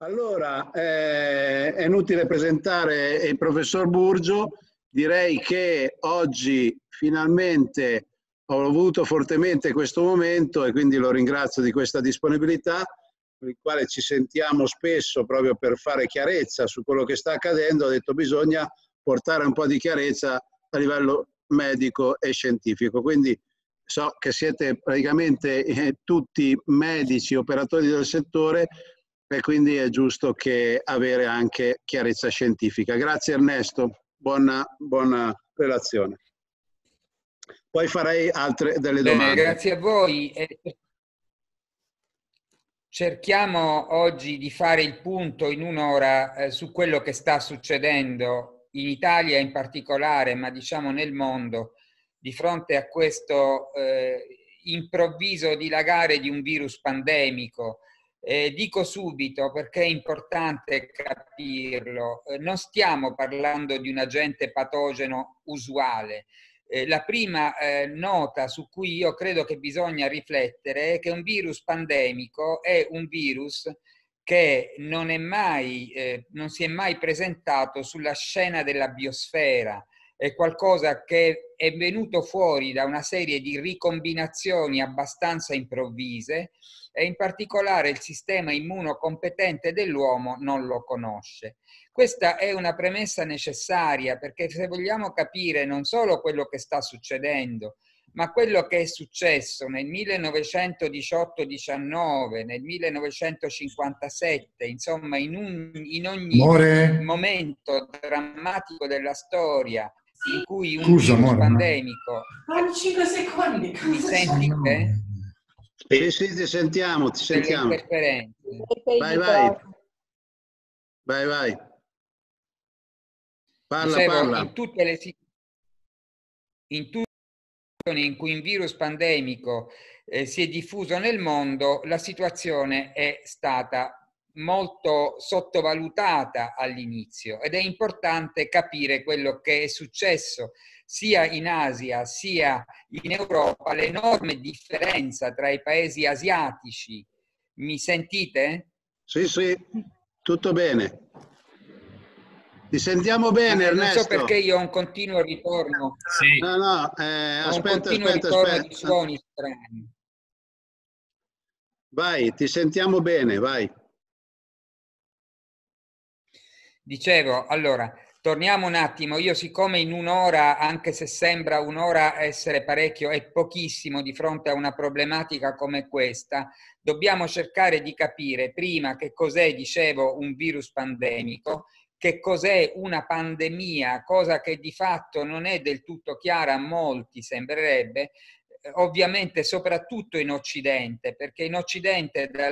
Allora, è inutile presentare il professor Burgio. Direi che oggi finalmente ho voluto fortemente questo momento e quindi lo ringrazio di questa disponibilità, con il quale ci sentiamo spesso proprio per fare chiarezza su quello che sta accadendo. Ho detto bisogna portare un po' di chiarezza a livello medico e scientifico. Quindi so che siete praticamente tutti medici, operatori del settore, e quindi è giusto che avere anche chiarezza scientifica. Grazie Ernesto, buona relazione. Poi farei delle Bene, domande. grazie a voi. Cerchiamo oggi di fare il punto in un'ora su quello che sta succedendo in Italia in particolare, ma diciamo nel mondo, di fronte a questo improvviso dilagare di un virus pandemico. Dico subito, perché è importante capirlo, non stiamo parlando di un agente patogeno usuale. La prima nota su cui io credo che bisogna riflettere è che un virus pandemico è un virus che non si è mai presentato sulla scena della biosfera. È qualcosa che è venuto fuori da una serie di ricombinazioni abbastanza improvvise e in particolare il sistema immunocompetente dell'uomo non lo conosce. Questa è una premessa necessaria, perché se vogliamo capire non solo quello che sta succedendo, ma quello che è successo nel 1918-19, nel 1957, insomma in ogni momento drammatico della storia in cui un virus pandemico... Fammi 5 secondi. Mi senti te? Sì, ti sentiamo. Delle interferenze. Vai. Dicevo, Parla. in tutte le situazioni in cui un virus pandemico si è diffuso nel mondo, la situazione è stata molto sottovalutata all'inizio ed è importante capire quello che è successo sia in Asia sia in Europa, l'enorme differenza tra i paesi asiatici. Mi sentite? Sì, tutto bene. Ti sentiamo bene, Ernesto. Non so perché io ho un continuo ritorno. Sì. No, aspetta. Di suoni strani. Vai, ti sentiamo bene, vai. Dicevo, allora, torniamo un attimo. Io siccome in un'ora, anche se sembra un'ora essere parecchio, è pochissimo di fronte a una problematica come questa, dobbiamo cercare di capire prima che cos'è, dicevo, un virus pandemico, che cos'è una pandemia, cosa che di fatto non è del tutto chiara a molti, sembrerebbe, ovviamente soprattutto in Occidente, perché in Occidente dal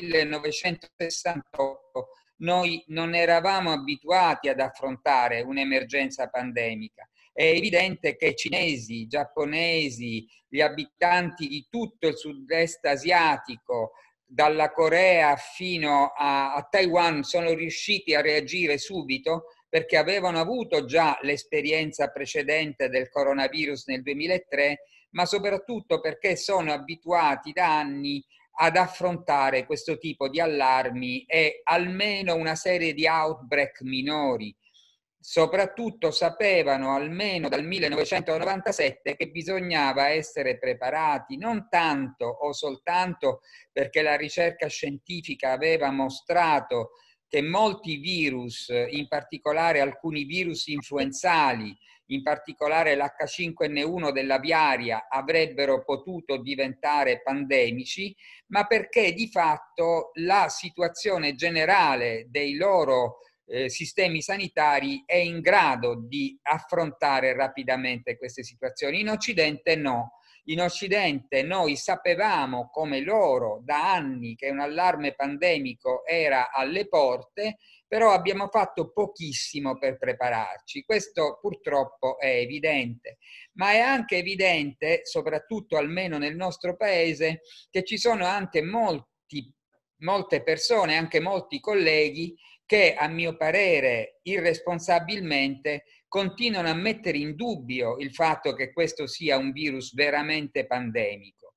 1968 noi non eravamo abituati ad affrontare un'emergenza pandemica. È evidente che cinesi, giapponesi, gli abitanti di tutto il sud-est asiatico, dalla Corea fino a Taiwan, sono riusciti a reagire subito perché avevano avuto già l'esperienza precedente del coronavirus nel 2003, ma soprattutto perché sono abituati da anni ad affrontare questo tipo di allarmi e almeno una serie di outbreak minori. Soprattutto sapevano almeno dal 1997 che bisognava essere preparati, non tanto o soltanto perché la ricerca scientifica aveva mostrato che molti virus, in particolare alcuni virus influenzali, in particolare l'H5N1 dell'aviaria, avrebbero potuto diventare pandemici, ma perché di fatto la situazione generale dei loro sistemi sanitari è in grado di affrontare rapidamente queste situazioni. In Occidente no. In Occidente noi sapevamo come loro da anni che un allarme pandemico era alle porte, però abbiamo fatto pochissimo per prepararci. Questo purtroppo è evidente, ma è anche evidente, soprattutto almeno nel nostro paese, che ci sono anche molte persone, anche molti colleghi che a mio parere irresponsabilmente continuano a mettere in dubbio il fatto che questo sia un virus veramente pandemico.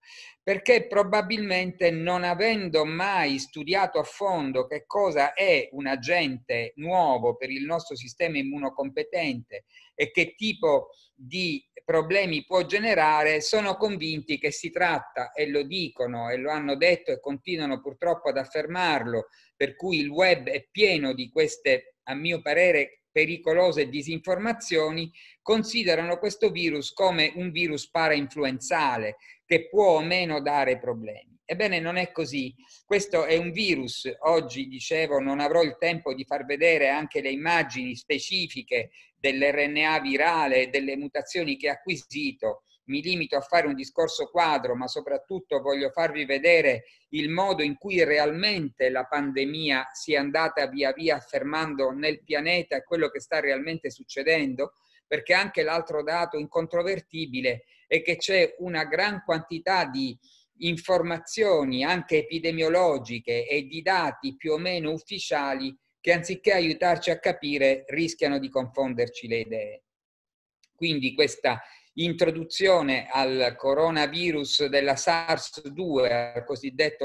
perché probabilmente, non avendo mai studiato a fondo che cosa è un agente nuovo per il nostro sistema immunocompetente e che tipo di problemi può generare, sono convinti che si tratta, e lo dicono e lo hanno detto e continuano purtroppo ad affermarlo, per cui il web è pieno di queste, a mio parere, pericolose disinformazioni, considerano questo virus come un virus parainfluenzale che può o meno dare problemi. Ebbene, non è così. Questo è un virus. Oggi, dicevo, non avrò il tempo di far vedere anche le immagini specifiche dell'RNA virale e delle mutazioni che ha acquisito. Mi limito a fare un discorso quadro, ma soprattutto voglio farvi vedere il modo in cui realmente la pandemia si è andata via via affermando nel pianeta e quello che sta realmente succedendo, perché anche l'altro dato incontrovertibile è che c'è una gran quantità di informazioni anche epidemiologiche e di dati più o meno ufficiali che, anziché aiutarci a capire, rischiano di confonderci le idee. Quindi questa introduzione al coronavirus della SARS-2, al cosiddetto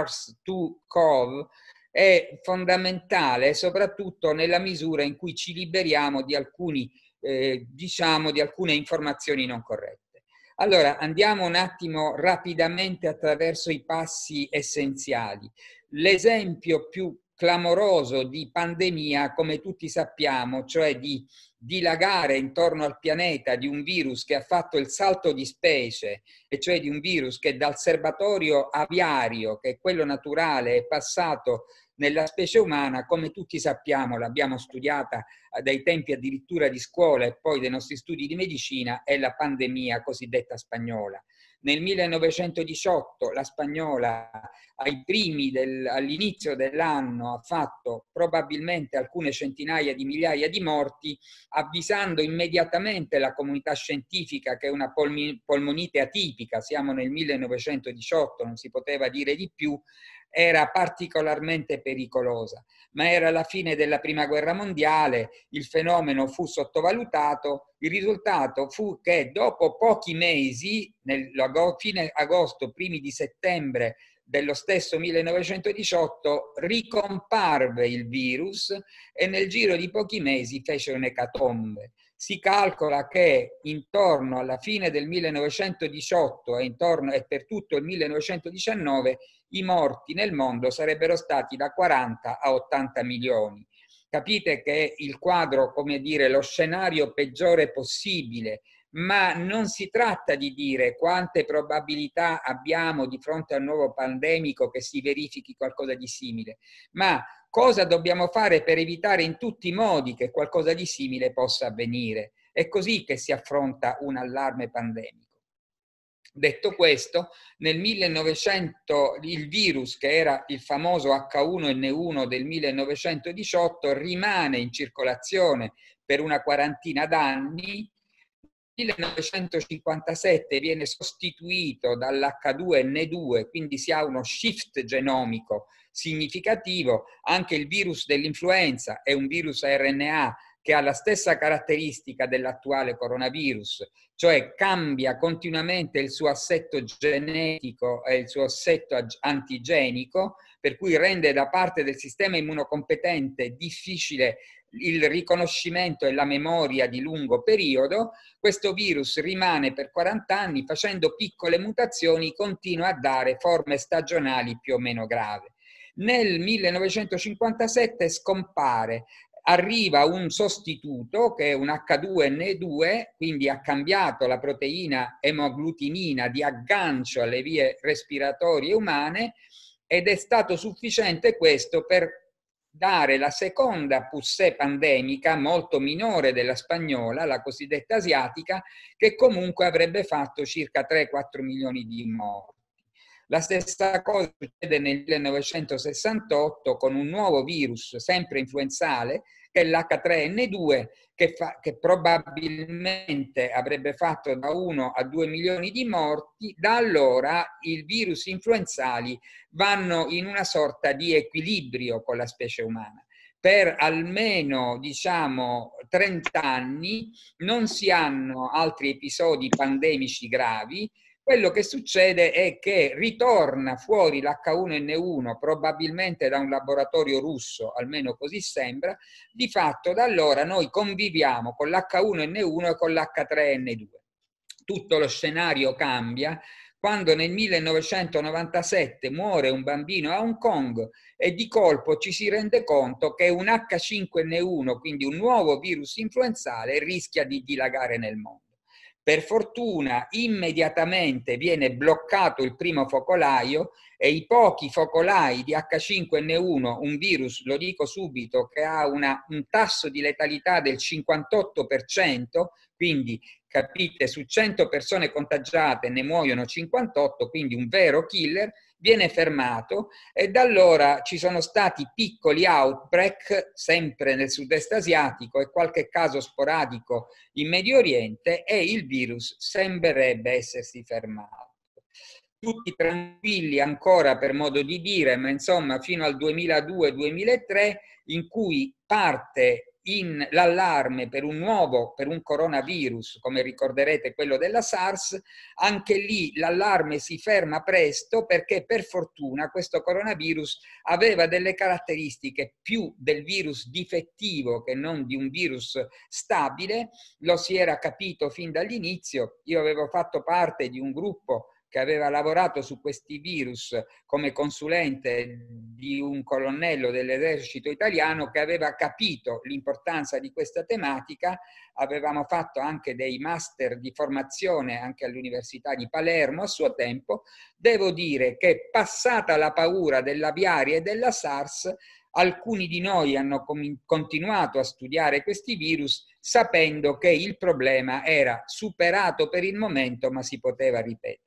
SARS-2-CoV, è fondamentale soprattutto nella misura in cui ci liberiamo di alcuni, diciamo, di alcune informazioni non corrette. Allora, andiamo un attimo rapidamente attraverso i passi essenziali. L'esempio più clamoroso di pandemia, come tutti sappiamo, cioè di dilagare intorno al pianeta di un virus che ha fatto il salto di specie, e cioè di un virus che dal serbatoio aviario, che è quello naturale, è passato nella specie umana, come tutti sappiamo, l'abbiamo studiata dai tempi addirittura di scuola e poi dei nostri studi di medicina, è la pandemia cosiddetta spagnola. Nel 1918 la spagnola, all'inizio dell'anno, ha fatto probabilmente alcune centinaia di migliaia di morti, avvisando immediatamente la comunità scientifica che è una polmonite atipica, siamo nel 1918, non si poteva dire di più, era particolarmente pericolosa, ma era la fine della Prima Guerra Mondiale, il fenomeno fu sottovalutato, il risultato fu che dopo pochi mesi, fine agosto, primi di settembre dello stesso 1918, ricomparve il virus e nel giro di pochi mesi fece un'ecatombe. Si calcola che intorno alla fine del 1918 e per tutto il 1919 i morti nel mondo sarebbero stati da 40 a 80 milioni. Capite che il quadro, come dire, lo scenario peggiore possibile, ma non si tratta di dire quante probabilità abbiamo di fronte al nuovo pandemico che si verifichi qualcosa di simile, ma cosa dobbiamo fare per evitare in tutti i modi che qualcosa di simile possa avvenire. È così che si affronta un allarme pandemico. Detto questo, nel 1900 il virus, che era il famoso H1N1 del 1918, rimane in circolazione per una quarantina d'anni. Nel 1957 viene sostituito dall'H2N2, quindi si ha uno shift genomico significativo. Anche il virus dell'influenza è un virus a RNA che ha la stessa caratteristica dell'attuale coronavirus, cioè cambia continuamente il suo assetto genetico e il suo assetto antigenico, per cui rende da parte del sistema immunocompetente difficile il riconoscimento e la memoria di lungo periodo. Questo virus rimane per 40 anni, facendo piccole mutazioni, continua a dare forme stagionali più o meno gravi. Nel 1957 scompare, arriva un sostituto che è un H2N2, quindi ha cambiato la proteina emoglutinina di aggancio alle vie respiratorie umane, ed è stato sufficiente questo per dare la seconda poussée pandemica, molto minore della spagnola, la cosiddetta asiatica, che comunque avrebbe fatto circa 3-4 milioni di morti. La stessa cosa succede nel 1968 con un nuovo virus, sempre influenzale, che è l'H3N2, che probabilmente avrebbe fatto da 1 a 2 milioni di morti. Da allora i virus influenzali vanno in una sorta di equilibrio con la specie umana. Per almeno, diciamo, 30 anni non si hanno altri episodi pandemici gravi, quello che succede è che ritorna fuori l'H1N1 probabilmente da un laboratorio russo, almeno così sembra. Di fatto da allora noi conviviamo con l'H1N1 e con l'H3N2. Tutto lo scenario cambia quando nel 1997 muore un bambino a Hong Kong e di colpo ci si rende conto che un H5N1, quindi un nuovo virus influenzale, rischia di dilagare nel mondo. Per fortuna immediatamente viene bloccato il primo focolaio e i pochi focolai di H5N1, un virus, lo dico subito, che ha un tasso di letalità del 58%, quindi capite, su 100 persone contagiate ne muoiono 58, quindi un vero killer, viene fermato e da allora ci sono stati piccoli outbreak sempre nel sud-est asiatico e qualche caso sporadico in Medio Oriente e il virus sembrerebbe essersi fermato. Tutti tranquilli ancora per modo di dire, ma insomma fino al 2002-2003 in cui parte l'allarme per un coronavirus, come ricorderete quello della SARS, anche lì l'allarme si ferma presto perché per fortuna questo coronavirus aveva delle caratteristiche più del virus difettivo che non di un virus stabile, lo si era capito fin dall'inizio. Io avevo fatto parte di un gruppo che aveva lavorato su questi virus come consulente di un colonnello dell'esercito italiano che aveva capito l'importanza di questa tematica. Avevamo fatto anche dei master di formazione anche all'Università di Palermo a suo tempo. Devo dire che passata la paura dell'aviaria e della SARS, alcuni di noi hanno continuato a studiare questi virus sapendo che il problema era superato per il momento, ma si poteva ripetere.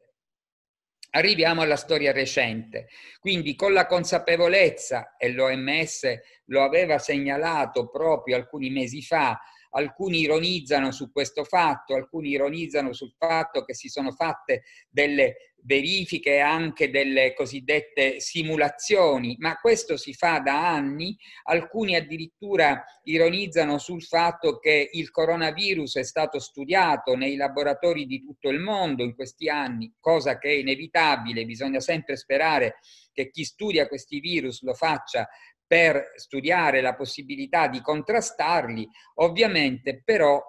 Arriviamo alla storia recente, quindi con la consapevolezza, e l'OMS lo aveva segnalato proprio alcuni mesi fa, alcuni ironizzano su questo fatto, alcuni ironizzano sul fatto che si sono fatte delle verifiche e anche delle cosiddette simulazioni, ma questo si fa da anni. Alcuni addirittura ironizzano sul fatto che il coronavirus è stato studiato nei laboratori di tutto il mondo in questi anni, cosa che è inevitabile, bisogna sempre sperare che chi studia questi virus lo faccia per studiare la possibilità di contrastarli. Ovviamente però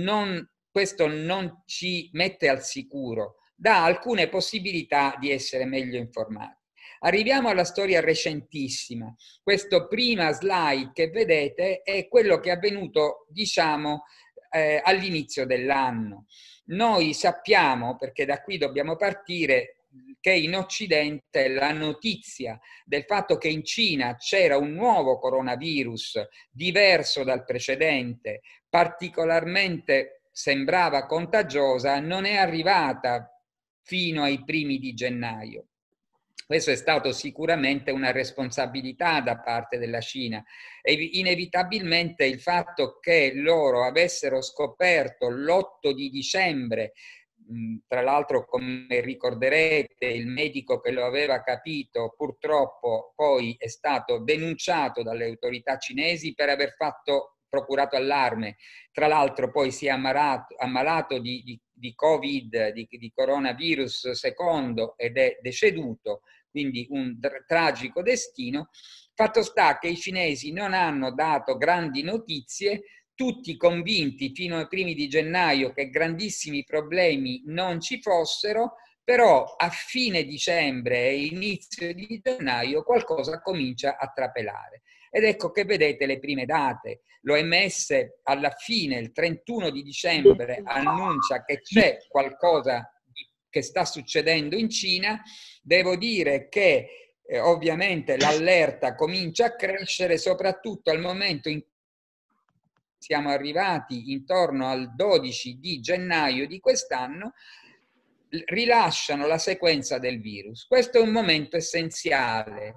questo non ci mette al sicuro, dà alcune possibilità di essere meglio informati. Arriviamo alla storia recentissima. Questo prima slide che vedete è quello che è avvenuto, diciamo, all'inizio dell'anno. Noi sappiamo, perché da qui dobbiamo partire, che in Occidente la notizia del fatto che in Cina c'era un nuovo coronavirus diverso dal precedente, particolarmente sembrava contagiosa, non è arrivata fino ai primi di gennaio. Questo è stato sicuramente una responsabilità da parte della Cina e inevitabilmente il fatto che loro avessero scoperto l'8 di dicembre, tra l'altro come ricorderete il medico che lo aveva capito purtroppo poi è stato denunciato dalle autorità cinesi per aver procurato allarme, tra l'altro poi si è ammalato di Covid, di coronavirus secondo ed è deceduto, quindi un tragico destino. Fatto sta che i cinesi non hanno dato grandi notizie, tutti convinti fino ai primi di gennaio che grandissimi problemi non ci fossero, però a fine dicembre e inizio di gennaio qualcosa comincia a trapelare. Ed ecco che vedete le prime date. L'OMS alla fine, il 31 di dicembre, annuncia che c'è qualcosa che sta succedendo in Cina. Devo dire che ovviamente l'allerta comincia a crescere, soprattutto al momento in cui siamo arrivati intorno al 12 di gennaio di quest'anno, rilasciano la sequenza del virus. Questo è un momento essenziale.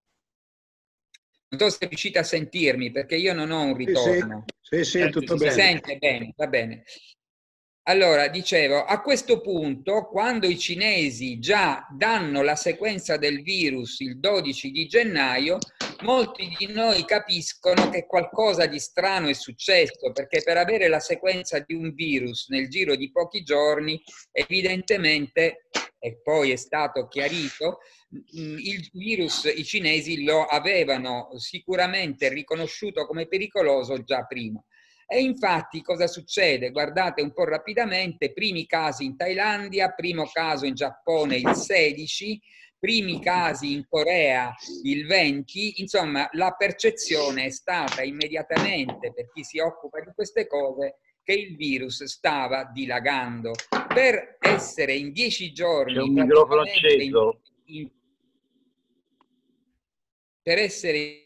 Non so se riuscite a sentirmi perché io non ho un ritorno. Sì, tutto bene. Si sente bene, va bene. Allora, dicevo, a questo punto, quando i cinesi già danno la sequenza del virus il 12 di gennaio, molti di noi capiscono che qualcosa di strano è successo, perché per avere la sequenza di un virus nel giro di pochi giorni, evidentemente e poi è stato chiarito, il virus i cinesi lo avevano sicuramente riconosciuto come pericoloso già prima. E infatti cosa succede? Guardate un po' rapidamente: primi casi in Thailandia, primo caso in Giappone il 16, primi casi in Corea il 20, insomma la percezione è stata immediatamente, per chi si occupa di queste cose, che il virus stava dilagando. Per essere in 10 giorni, c'è un microfono acceso. Per essere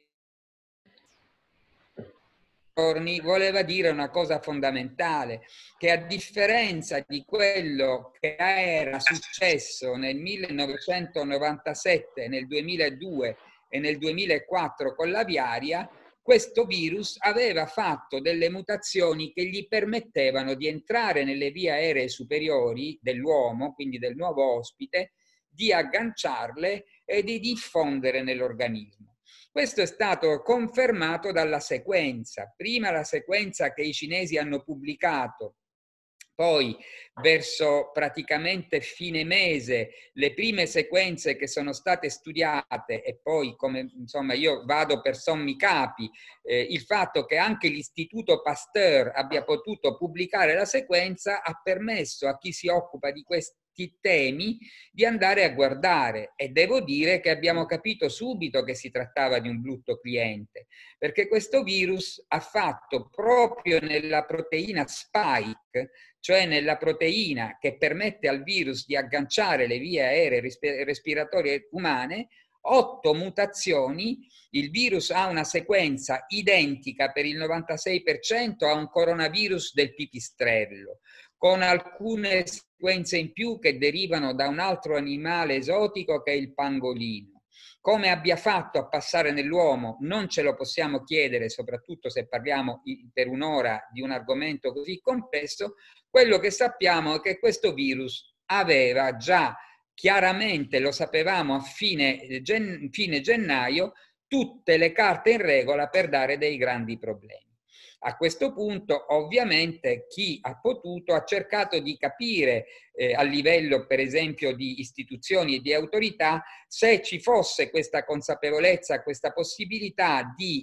giorni voleva dire una cosa fondamentale, che a differenza di quello che era successo nel 1997, nel 2002 e nel 2004 con l'aviaria, questo virus aveva fatto delle mutazioni che gli permettevano di entrare nelle vie aeree superiori dell'uomo, quindi del nuovo ospite, di agganciarle e di diffondere nell'organismo. Questo è stato confermato dalla sequenza. Prima la sequenza che i cinesi hanno pubblicato, poi verso praticamente fine mese le prime sequenze che sono state studiate, e poi, come insomma io vado per sommi capi, il fatto che anche l'Istituto Pasteur abbia potuto pubblicare la sequenza ha permesso a chi si occupa di questi temi di andare a guardare, e devo dire che abbiamo capito subito che si trattava di un brutto cliente, perché questo virus ha fatto proprio nella proteina spike, cioè nella proteina che permette al virus di agganciare le vie aeree respiratorie umane, 8 mutazioni. Il virus ha una sequenza identica per il 96% a un coronavirus del pipistrello, con alcune sequenze in più che derivano da un altro animale esotico che è il pangolino. Come abbia fatto a passare nell'uomo non ce lo possiamo chiedere, soprattutto se parliamo per un'ora di un argomento così complesso. Quello che sappiamo è che questo virus aveva già, chiaramente lo sapevamo a fine gennaio, tutte le carte in regola per dare dei grandi problemi. A questo punto, ovviamente, chi ha potuto ha cercato di capire a livello, per esempio, di istituzioni e di autorità, se ci fosse questa consapevolezza, questa possibilità di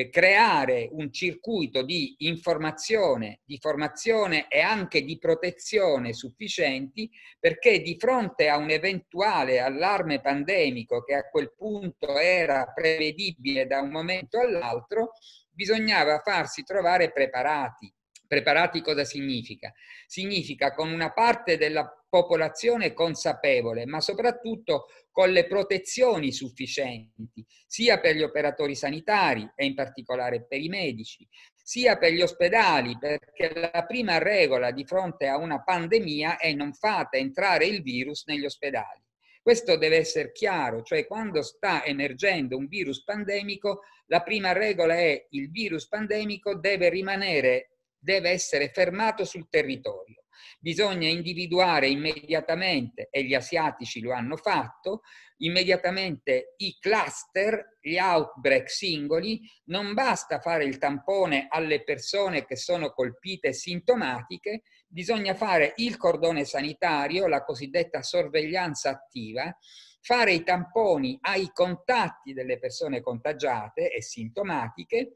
creare un circuito di informazione, di formazione e anche di protezione sufficienti, perché di fronte a un eventuale allarme pandemico, che a quel punto era prevedibile da un momento all'altro, bisognava farsi trovare preparati. Preparati cosa significa? Significa con una parte della popolazione consapevole, ma soprattutto con le protezioni sufficienti, sia per gli operatori sanitari e in particolare per i medici, sia per gli ospedali, perché la prima regola di fronte a una pandemia è: non fate entrare il virus negli ospedali. Questo deve essere chiaro, cioè quando sta emergendo un virus pandemico, la prima regola è: il virus pandemico deve essere fermato sul territorio. Bisogna individuare immediatamente, e gli asiatici lo hanno fatto, immediatamente i cluster, gli outbreak singoli. Non basta fare il tampone alle persone che sono colpite sintomatiche, bisogna fare il cordone sanitario, la cosiddetta sorveglianza attiva, fare i tamponi ai contatti delle persone contagiate e sintomatiche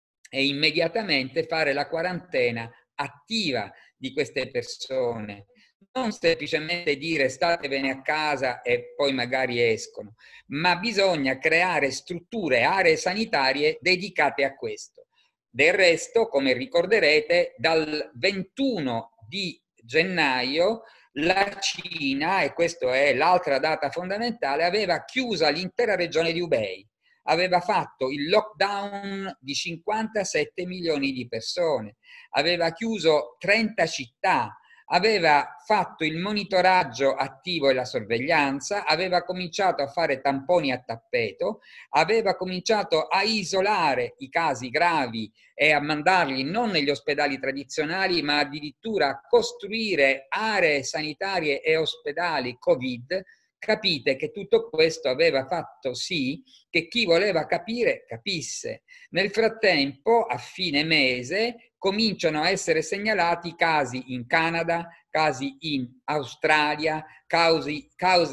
e immediatamente fare la quarantena attiva di queste persone. Non semplicemente dire statevene a casa e poi magari escono, ma bisogna creare strutture, aree sanitarie dedicate a questo. Del resto, come ricorderete, dal 21 di gennaio la Cina, e questa è l'altra data fondamentale, aveva chiusa l'intera regione di Hubei. Aveva fatto il lockdown di 57 milioni di persone, aveva chiuso 30 città, aveva fatto il monitoraggio attivo e la sorveglianza, aveva cominciato a fare tamponi a tappeto, aveva cominciato a isolare i casi gravi e a mandarli non negli ospedali tradizionali, ma addirittura a costruire aree sanitarie e ospedali Covid. Capite che tutto questo aveva fatto sì che chi voleva capire capisse. Nel frattempo, a fine mese, cominciano a essere segnalati casi in Canada, casi in Australia, casi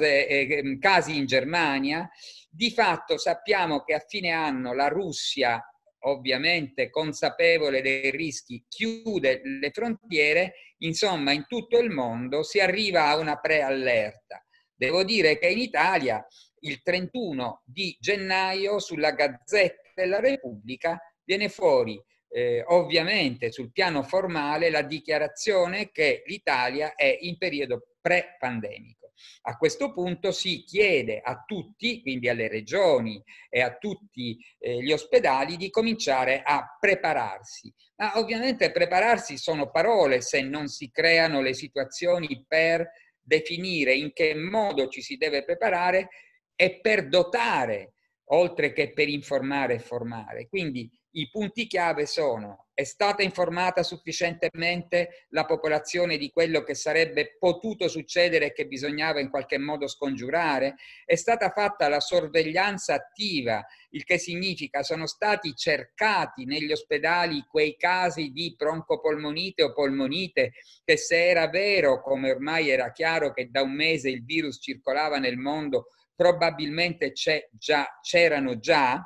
in Germania. Di fatto sappiamo che a fine anno la Russia, ovviamente consapevole dei rischi, chiude le frontiere. Insomma, in tutto il mondo si arriva a una preallerta. Devo dire che in Italia il 31 di gennaio sulla Gazzetta della Repubblica viene fuori ovviamente sul piano formale la dichiarazione che l'Italia è in periodo pre-pandemico. A questo punto si chiede a tutti, quindi alle regioni e a tutti gli ospedali, di cominciare a prepararsi. Ma ovviamente prepararsi sono parole se non si creano le situazioni per definire in che modo ci si deve preparare e per dotare, oltre che per informare e formare. Quindi i punti chiave sono: è stata informata sufficientemente la popolazione di quello che sarebbe potuto succedere e che bisognava in qualche modo scongiurare? È stata fatta la sorveglianza attiva, il che significa sono stati cercati negli ospedali quei casi di broncopolmonite o polmonite che, se era vero, come ormai era chiaro che da un mese il virus circolava nel mondo, probabilmente c'erano già.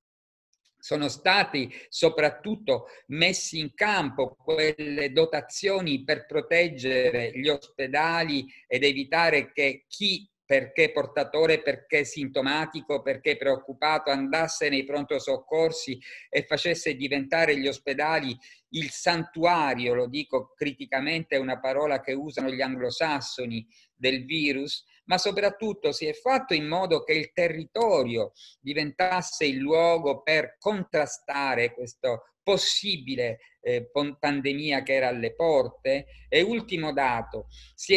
Sono stati soprattutto messi in campo quelle dotazioni per proteggere gli ospedali ed evitare che chi, perché portatore, perché sintomatico, perché preoccupato, andasse nei pronto soccorsi e facesse diventare gli ospedali il santuario, lo dico criticamente, è una parola che usano gli anglosassoni, del virus, ma soprattutto si è fatto in modo che il territorio diventasse il luogo per contrastare questo possibile pandemia che era alle porte. E ultimo dato, si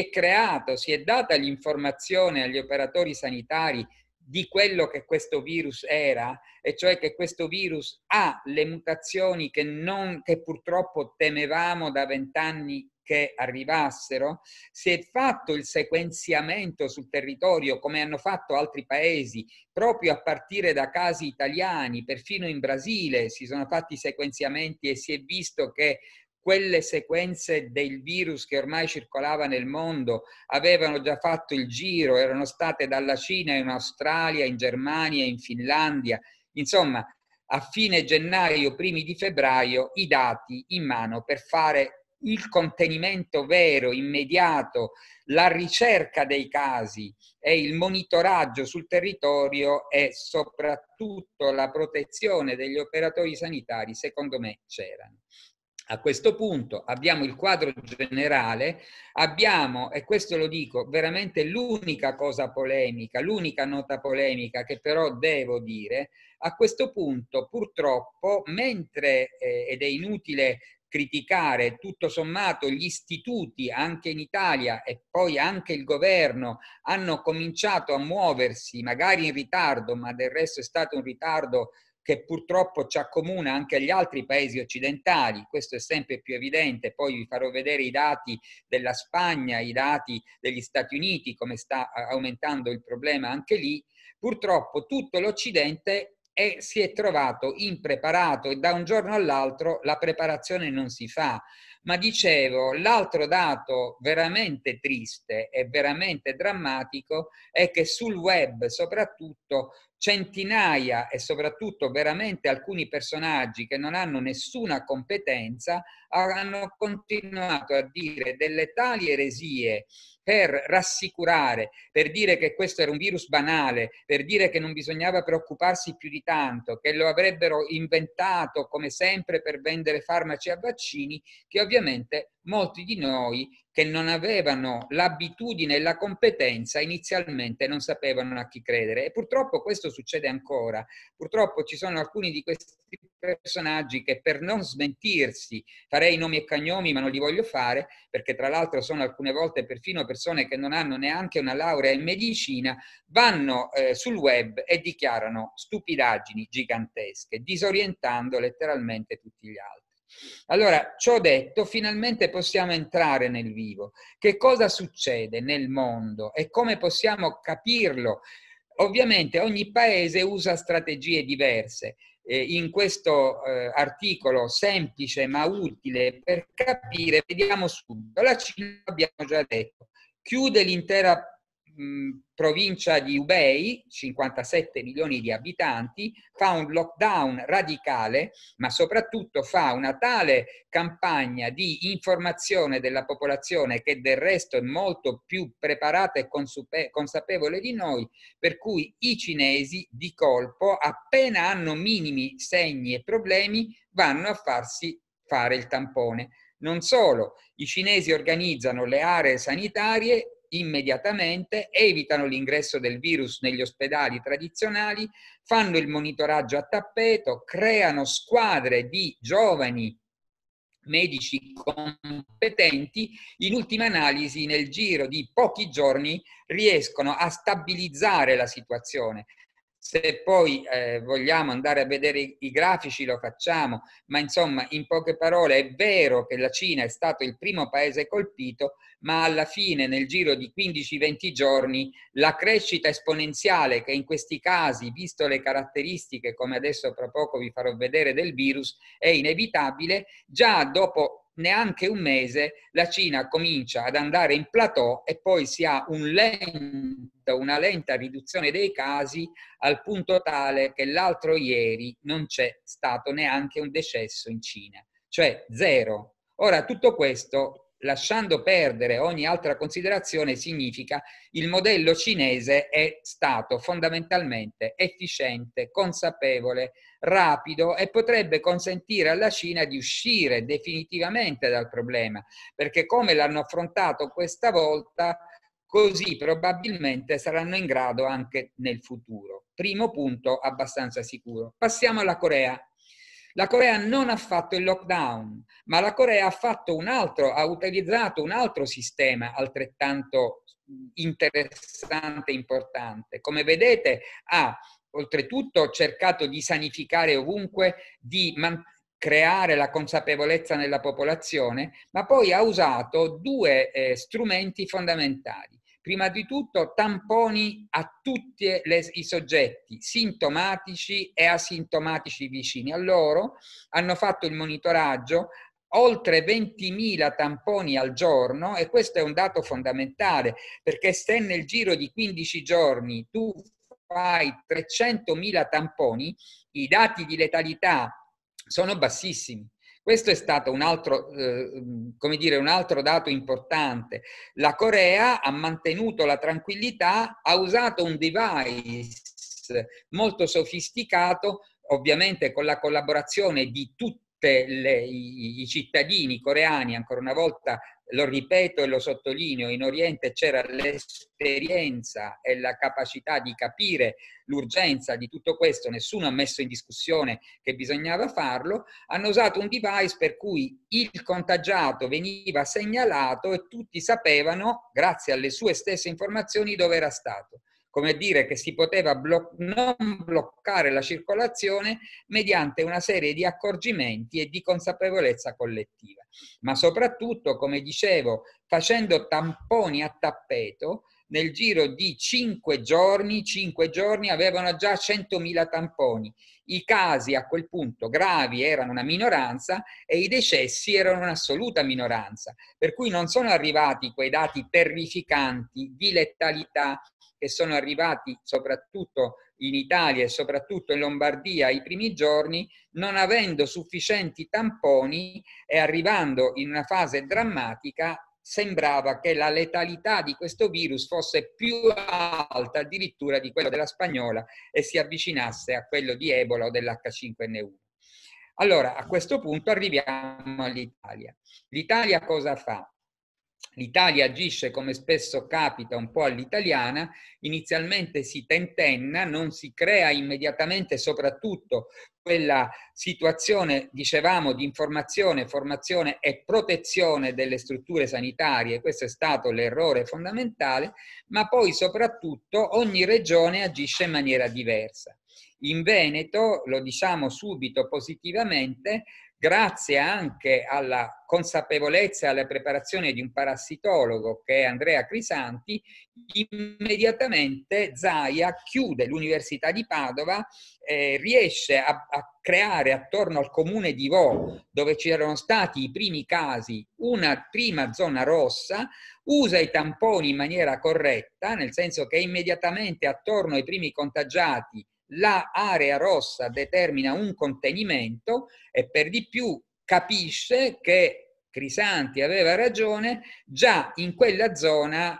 è data l'informazione agli operatori sanitari di quello che questo virus era, e cioè che questo virus ha le mutazioni che purtroppo temevamo da 20 anni che arrivassero. Si è fatto il sequenziamento sul territorio, come hanno fatto altri paesi, proprio a partire da casi italiani. Perfino in Brasile si sono fatti sequenziamenti e si è visto che quelle sequenze del virus che ormai circolava nel mondo avevano già fatto il giro, erano state dalla Cina in Australia, in Germania, in Finlandia. Insomma, a fine gennaio, primi di febbraio, i dati in mano per fare il contenimento vero, immediato, la ricerca dei casi e il monitoraggio sul territorio e soprattutto la protezione degli operatori sanitari, secondo me, c'erano. A questo punto abbiamo il quadro generale, abbiamo, e questo lo dico, veramente l'unica cosa polemica, l'unica nota polemica che però devo dire, a questo punto purtroppo, mentre, ed è inutile criticare, tutto sommato gli istituti anche in Italia e poi anche il governo hanno cominciato a muoversi, magari in ritardo, ma del resto è stato un ritardo che purtroppo ci accomuna anche agli altri paesi occidentali. Questo è sempre più evidente. Poi vi farò vedere i dati della Spagna, i dati degli Stati Uniti, come sta aumentando il problema anche lì. Purtroppo tutto l'Occidente si è trovato impreparato e da un giorno all'altro la preparazione non si fa. Ma dicevo, l'altro dato veramente triste e veramente drammatico è che sul web soprattutto centinaia e soprattutto veramente alcuni personaggi che non hanno nessuna competenza hanno continuato a dire delle tali eresie per rassicurare, per dire che questo era un virus banale, per dire che non bisognava preoccuparsi più di tanto, che lo avrebbero inventato come sempre per vendere farmaci a vaccini, che ovviamente molti di noi che non avevano l'abitudine e la competenza inizialmente non sapevano a chi credere. E purtroppo questo succede ancora. Purtroppo ci sono alcuni di questi personaggi che, per non smentirsi, farei nomi e cognomi ma non li voglio fare, perché tra l'altro sono alcune volte perfino persone che non hanno neanche una laurea in medicina, vanno sul web e dichiarano stupidaggini gigantesche, disorientando letteralmente tutti gli altri. Allora, ciò detto, finalmente possiamo entrare nel vivo. Che cosa succede nel mondo e come possiamo capirlo? Ovviamente ogni paese usa strategie diverse. in questo articolo semplice ma utile per capire, vediamo subito. La Cina, abbiamo già detto, chiude l'intera provincia di Hubei, 57 milioni di abitanti, fa un lockdown radicale, ma soprattutto fa una tale campagna di informazione della popolazione, che del resto è molto più preparata e consapevole di noi, per cui i cinesi di colpo, appena hanno minimi segni e problemi, vanno a farsi fare il tampone. Non solo, i cinesi organizzano le aree sanitarie immediatamente, evitano l'ingresso del virus negli ospedali tradizionali, fanno il monitoraggio a tappeto, creano squadre di giovani medici competenti, in ultima analisi nel giro di pochi giorni riescono a stabilizzare la situazione. Se poi vogliamo andare a vedere i grafici lo facciamo, ma insomma in poche parole è vero che la Cina è stato il primo paese colpito, ma alla fine nel giro di 15-20 giorni la crescita esponenziale che in questi casi, visto le caratteristiche come adesso tra poco vi farò vedere del virus, è inevitabile. Già dopo neanche un mese la Cina comincia ad andare in plateau e poi si ha una lenta riduzione dei casi, al punto tale che l'altro ieri non c'è stato neanche un decesso in Cina, cioè zero. Ora tutto questo, lasciando perdere ogni altra considerazione, significa il modello cinese è stato fondamentalmente efficiente, consapevole, rapido e potrebbe consentire alla Cina di uscire definitivamente dal problema, perché come l'hanno affrontato questa volta, così probabilmente saranno in grado anche nel futuro. Primo punto abbastanza sicuro. Passiamo alla Corea. La Corea non ha fatto il lockdown, ma la Corea ha utilizzato un altro sistema altrettanto interessante e importante. Come vedete, ha oltretutto cercato di sanificare ovunque, di creare la consapevolezza nella popolazione, ma poi ha usato due strumenti fondamentali. Prima di tutto tamponi a tutti i soggetti sintomatici e asintomatici vicini a loro, hanno fatto il monitoraggio, oltre 20.000 tamponi al giorno, e questo è un dato fondamentale, perché se nel giro di 15 giorni tu fai 300.000 tamponi, i dati di letalità sono bassissimi. Questo è stato un altro, come dire, un altro dato importante. La Corea ha mantenuto la tranquillità, ha usato un device molto sofisticato, ovviamente con la collaborazione di tutti i cittadini coreani. Ancora una volta lo ripeto e lo sottolineo, in Oriente c'era l'esperienza e la capacità di capire l'urgenza di tutto questo, nessuno ha messo in discussione che bisognava farlo. Hanno usato un device per cui il contagiato veniva segnalato e tutti sapevano, grazie alle sue stesse informazioni, dove era stato. Come dire che si poteva non bloccare la circolazione mediante una serie di accorgimenti e di consapevolezza collettiva. Ma soprattutto, come dicevo, facendo tamponi a tappeto, nel giro di 5 giorni avevano già 100.000 tamponi. I casi a quel punto gravi erano una minoranza e i decessi erano un'assoluta minoranza, per cui non sono arrivati quei dati terrificanti di letalità che sono arrivati soprattutto in Italia e soprattutto in Lombardia i primi giorni, non avendo sufficienti tamponi e arrivando in una fase drammatica. Sembrava che la letalità di questo virus fosse più alta addirittura di quello della spagnola e si avvicinasse a quello di Ebola o dell'H5N1. Allora, a questo punto arriviamo all'Italia. L'Italia cosa fa? L'Italia agisce, come spesso capita un po' all'italiana, inizialmente si tentenna, non si crea immediatamente soprattutto quella situazione, dicevamo, di informazione, formazione e protezione delle strutture sanitarie. Questo è stato l'errore fondamentale, ma poi soprattutto ogni regione agisce in maniera diversa. In Veneto, lo diciamo subito positivamente, grazie anche alla consapevolezza e alla preparazione di un parassitologo che è Andrea Crisanti, immediatamente Zaia chiude l'Università di Padova, riesce a creare attorno al comune di Vo, dove c'erano stati i primi casi, una prima zona rossa, usa i tamponi in maniera corretta, nel senso che immediatamente attorno ai primi contagiati l'area rossa determina un contenimento e per di più capisce che Crisanti aveva ragione, già in quella zona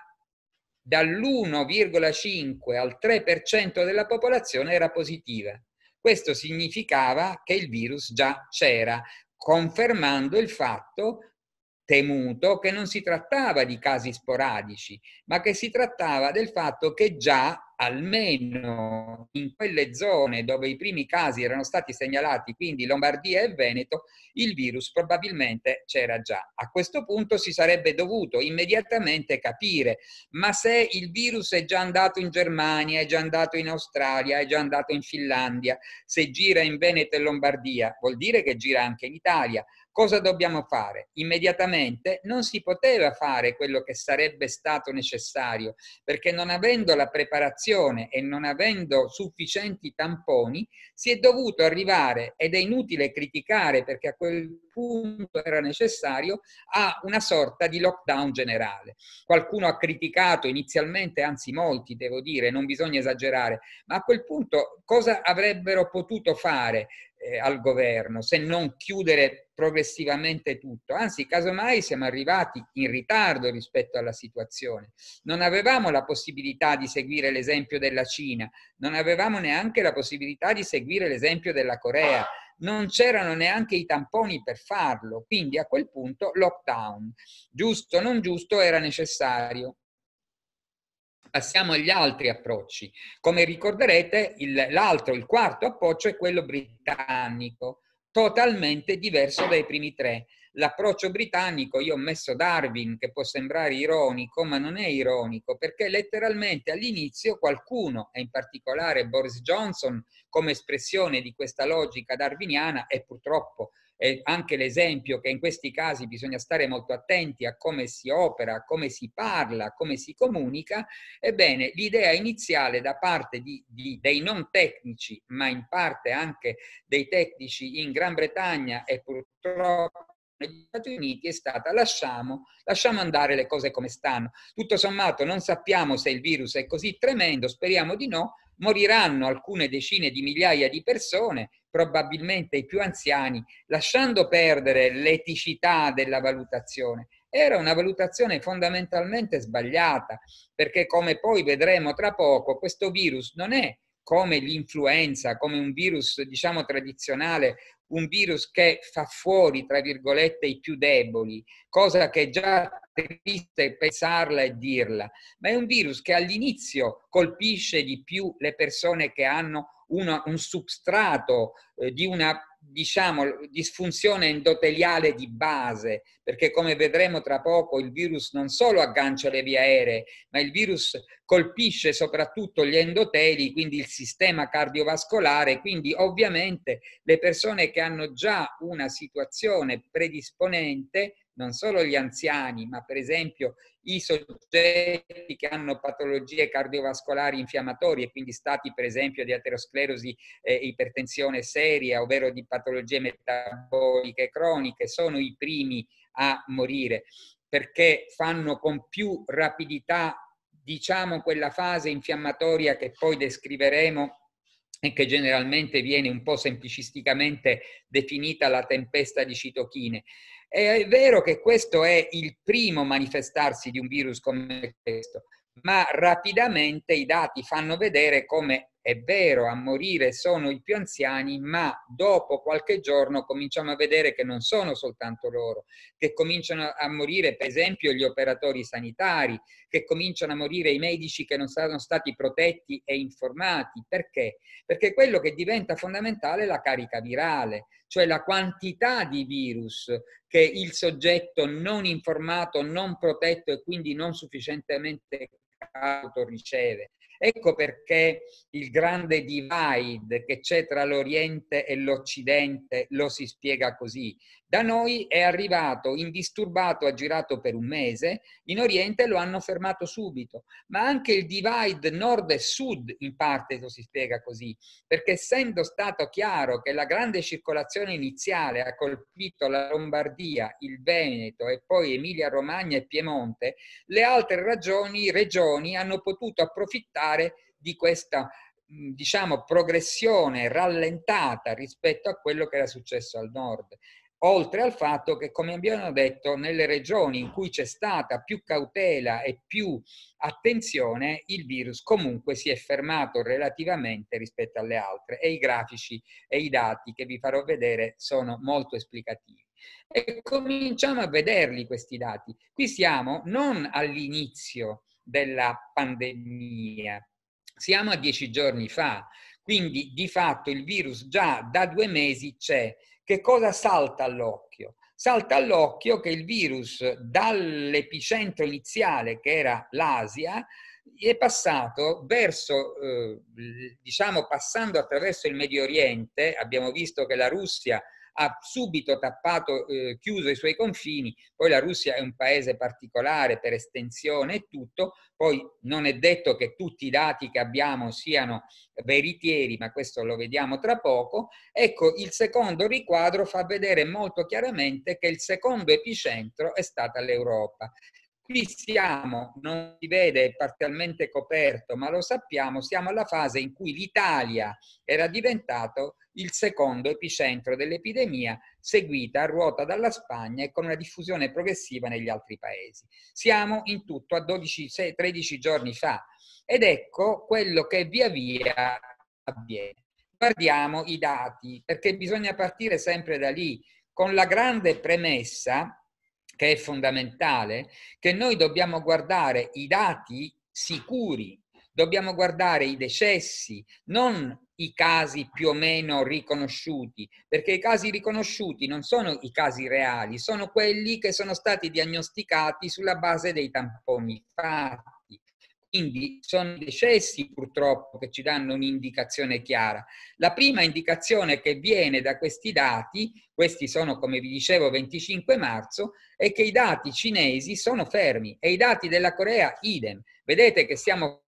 dall'1,5 al 3% della popolazione era positiva. Questo significava che il virus già c'era, confermando il fatto temuto che non si trattava di casi sporadici, ma che si trattava del fatto che già almeno in quelle zone dove i primi casi erano stati segnalati, quindi Lombardia e Veneto, il virus probabilmente c'era già. A questo punto si sarebbe dovuto immediatamente capire, ma se il virus è già andato in Germania, è già andato in Australia, è già andato in Finlandia, se gira in Veneto e Lombardia, vuol dire che gira anche in Italia. Cosa dobbiamo fare? Immediatamente non si poteva fare quello che sarebbe stato necessario, perché non avendo la preparazione e non avendo sufficienti tamponi, si è dovuto arrivare, ed è inutile criticare perché a quel punto era necessario, a una sorta di lockdown generale. Qualcuno ha criticato inizialmente, anzi molti devo dire, non bisogna esagerare, ma a quel punto cosa avrebbero potuto fare al governo se non chiudere progressivamente tutto? Anzi, casomai siamo arrivati in ritardo rispetto alla situazione. Non avevamo la possibilità di seguire l'esempio della Cina, non avevamo neanche la possibilità di seguire l'esempio della Corea, non c'erano neanche i tamponi per farlo, quindi a quel punto lockdown. Giusto o non giusto, era necessario. Passiamo agli altri approcci. Come ricorderete, il quarto approccio è quello britannico, totalmente diverso dai primi tre. L'approccio britannico, io ho messo Darwin, che può sembrare ironico, ma non è ironico, perché letteralmente all'inizio qualcuno, e in particolare Boris Johnson, come espressione di questa logica darwiniana, e purtroppo è anche l'esempio che in questi casi bisogna stare molto attenti a come si opera, a come si parla, a come si comunica. Ebbene, l'idea iniziale da parte dei non tecnici, ma in parte anche dei tecnici in Gran Bretagna e purtroppo negli Stati Uniti è stata lasciamo andare le cose come stanno. Tutto sommato non sappiamo se il virus è così tremendo, speriamo di no, moriranno alcune decine di migliaia di persone, probabilmente i più anziani, lasciando perdere l'eticità della valutazione. Era una valutazione fondamentalmente sbagliata, perché come poi vedremo tra poco, questo virus non è come l'influenza, come un virus diciamo tradizionale, un virus che fa fuori, tra virgolette, i più deboli, cosa che è già triste pensarla e dirla, ma è un virus che all'inizio colpisce di più le persone che hanno un substrato di una, diciamo, disfunzione endoteliale di base, perché come vedremo tra poco il virus non solo aggancia le vie aeree, ma il virus colpisce soprattutto gli endoteli, quindi il sistema cardiovascolare, quindi ovviamente le persone che hanno già una situazione predisponente, non solo gli anziani, ma per esempio i soggetti che hanno patologie cardiovascolari infiammatorie, quindi stati per esempio di aterosclerosi e ipertensione seria, ovvero di patologie metaboliche croniche, sono i primi a morire perché fanno con più rapidità, diciamo, quella fase infiammatoria che poi descriveremo e che generalmente viene un po' semplicisticamente definita la tempesta di citochine. È vero che questo è il primo manifestarsi di un virus come questo, ma rapidamente i dati fanno vedere come è vero, a morire sono i più anziani, ma dopo qualche giorno cominciamo a vedere che non sono soltanto loro, che cominciano a morire per esempio gli operatori sanitari, che cominciano a morire i medici che non sono stati protetti e informati. Perché? Perché quello che diventa fondamentale è la carica virale, cioè la quantità di virus che il soggetto non informato, non protetto e quindi non sufficientemente cauto riceve. Ecco perché il grande divide che c'è tra l'Oriente e l'Occidente lo si spiega così. Da noi è arrivato indisturbato, ha girato per un mese, in Oriente lo hanno fermato subito, ma anche il divide nord e sud in parte lo si spiega così, perché essendo stato chiaro che la grande circolazione iniziale ha colpito la Lombardia, il Veneto e poi Emilia-Romagna e Piemonte, le altre regioni hanno potuto approfittare di questa, diciamo, progressione rallentata rispetto a quello che era successo al nord. Oltre al fatto che, come abbiamo detto, nelle regioni in cui c'è stata più cautela e più attenzione, il virus comunque si è fermato relativamente rispetto alle altre, e i grafici e i dati che vi farò vedere sono molto esplicativi. E cominciamo a vederli questi dati. Qui siamo non all'inizio della pandemia, siamo a 10 giorni fa, quindi di fatto il virus già da 2 mesi c'è. Che cosa salta all'occhio? Salta all'occhio che il virus dall'epicentro iniziale, che era l'Asia, è passato verso, diciamo, passando attraverso il Medio Oriente. Abbiamo visto che la Russia ha subito tappato, chiuso i suoi confini. Poi la Russia è un paese particolare per estensione e tutto, poi non è detto che tutti i dati che abbiamo siano veritieri, ma questo lo vediamo tra poco. Ecco, il secondo riquadro fa vedere molto chiaramente che il secondo epicentro è stata l'Europa. Qui siamo, non si vede, è parzialmente coperto, ma lo sappiamo, siamo alla fase in cui l'Italia era diventato il secondo epicentro dell'epidemia, seguita a ruota dalla Spagna e con una diffusione progressiva negli altri paesi. Siamo in tutto a 13 giorni fa, ed ecco quello che via via avviene. Guardiamo i dati, perché bisogna partire sempre da lì, con la grande premessa, che è fondamentale, che noi dobbiamo guardare i dati sicuri, dobbiamo guardare i decessi, non i casi più o meno riconosciuti, perché i casi riconosciuti non sono i casi reali, sono quelli che sono stati diagnosticati sulla base dei tamponi fatti. Quindi sono i decessi purtroppo che ci danno un'indicazione chiara. La prima indicazione che viene da questi dati, questi sono, come vi dicevo, 25 marzo, è che i dati cinesi sono fermi e i dati della Corea idem. Vedete che siamo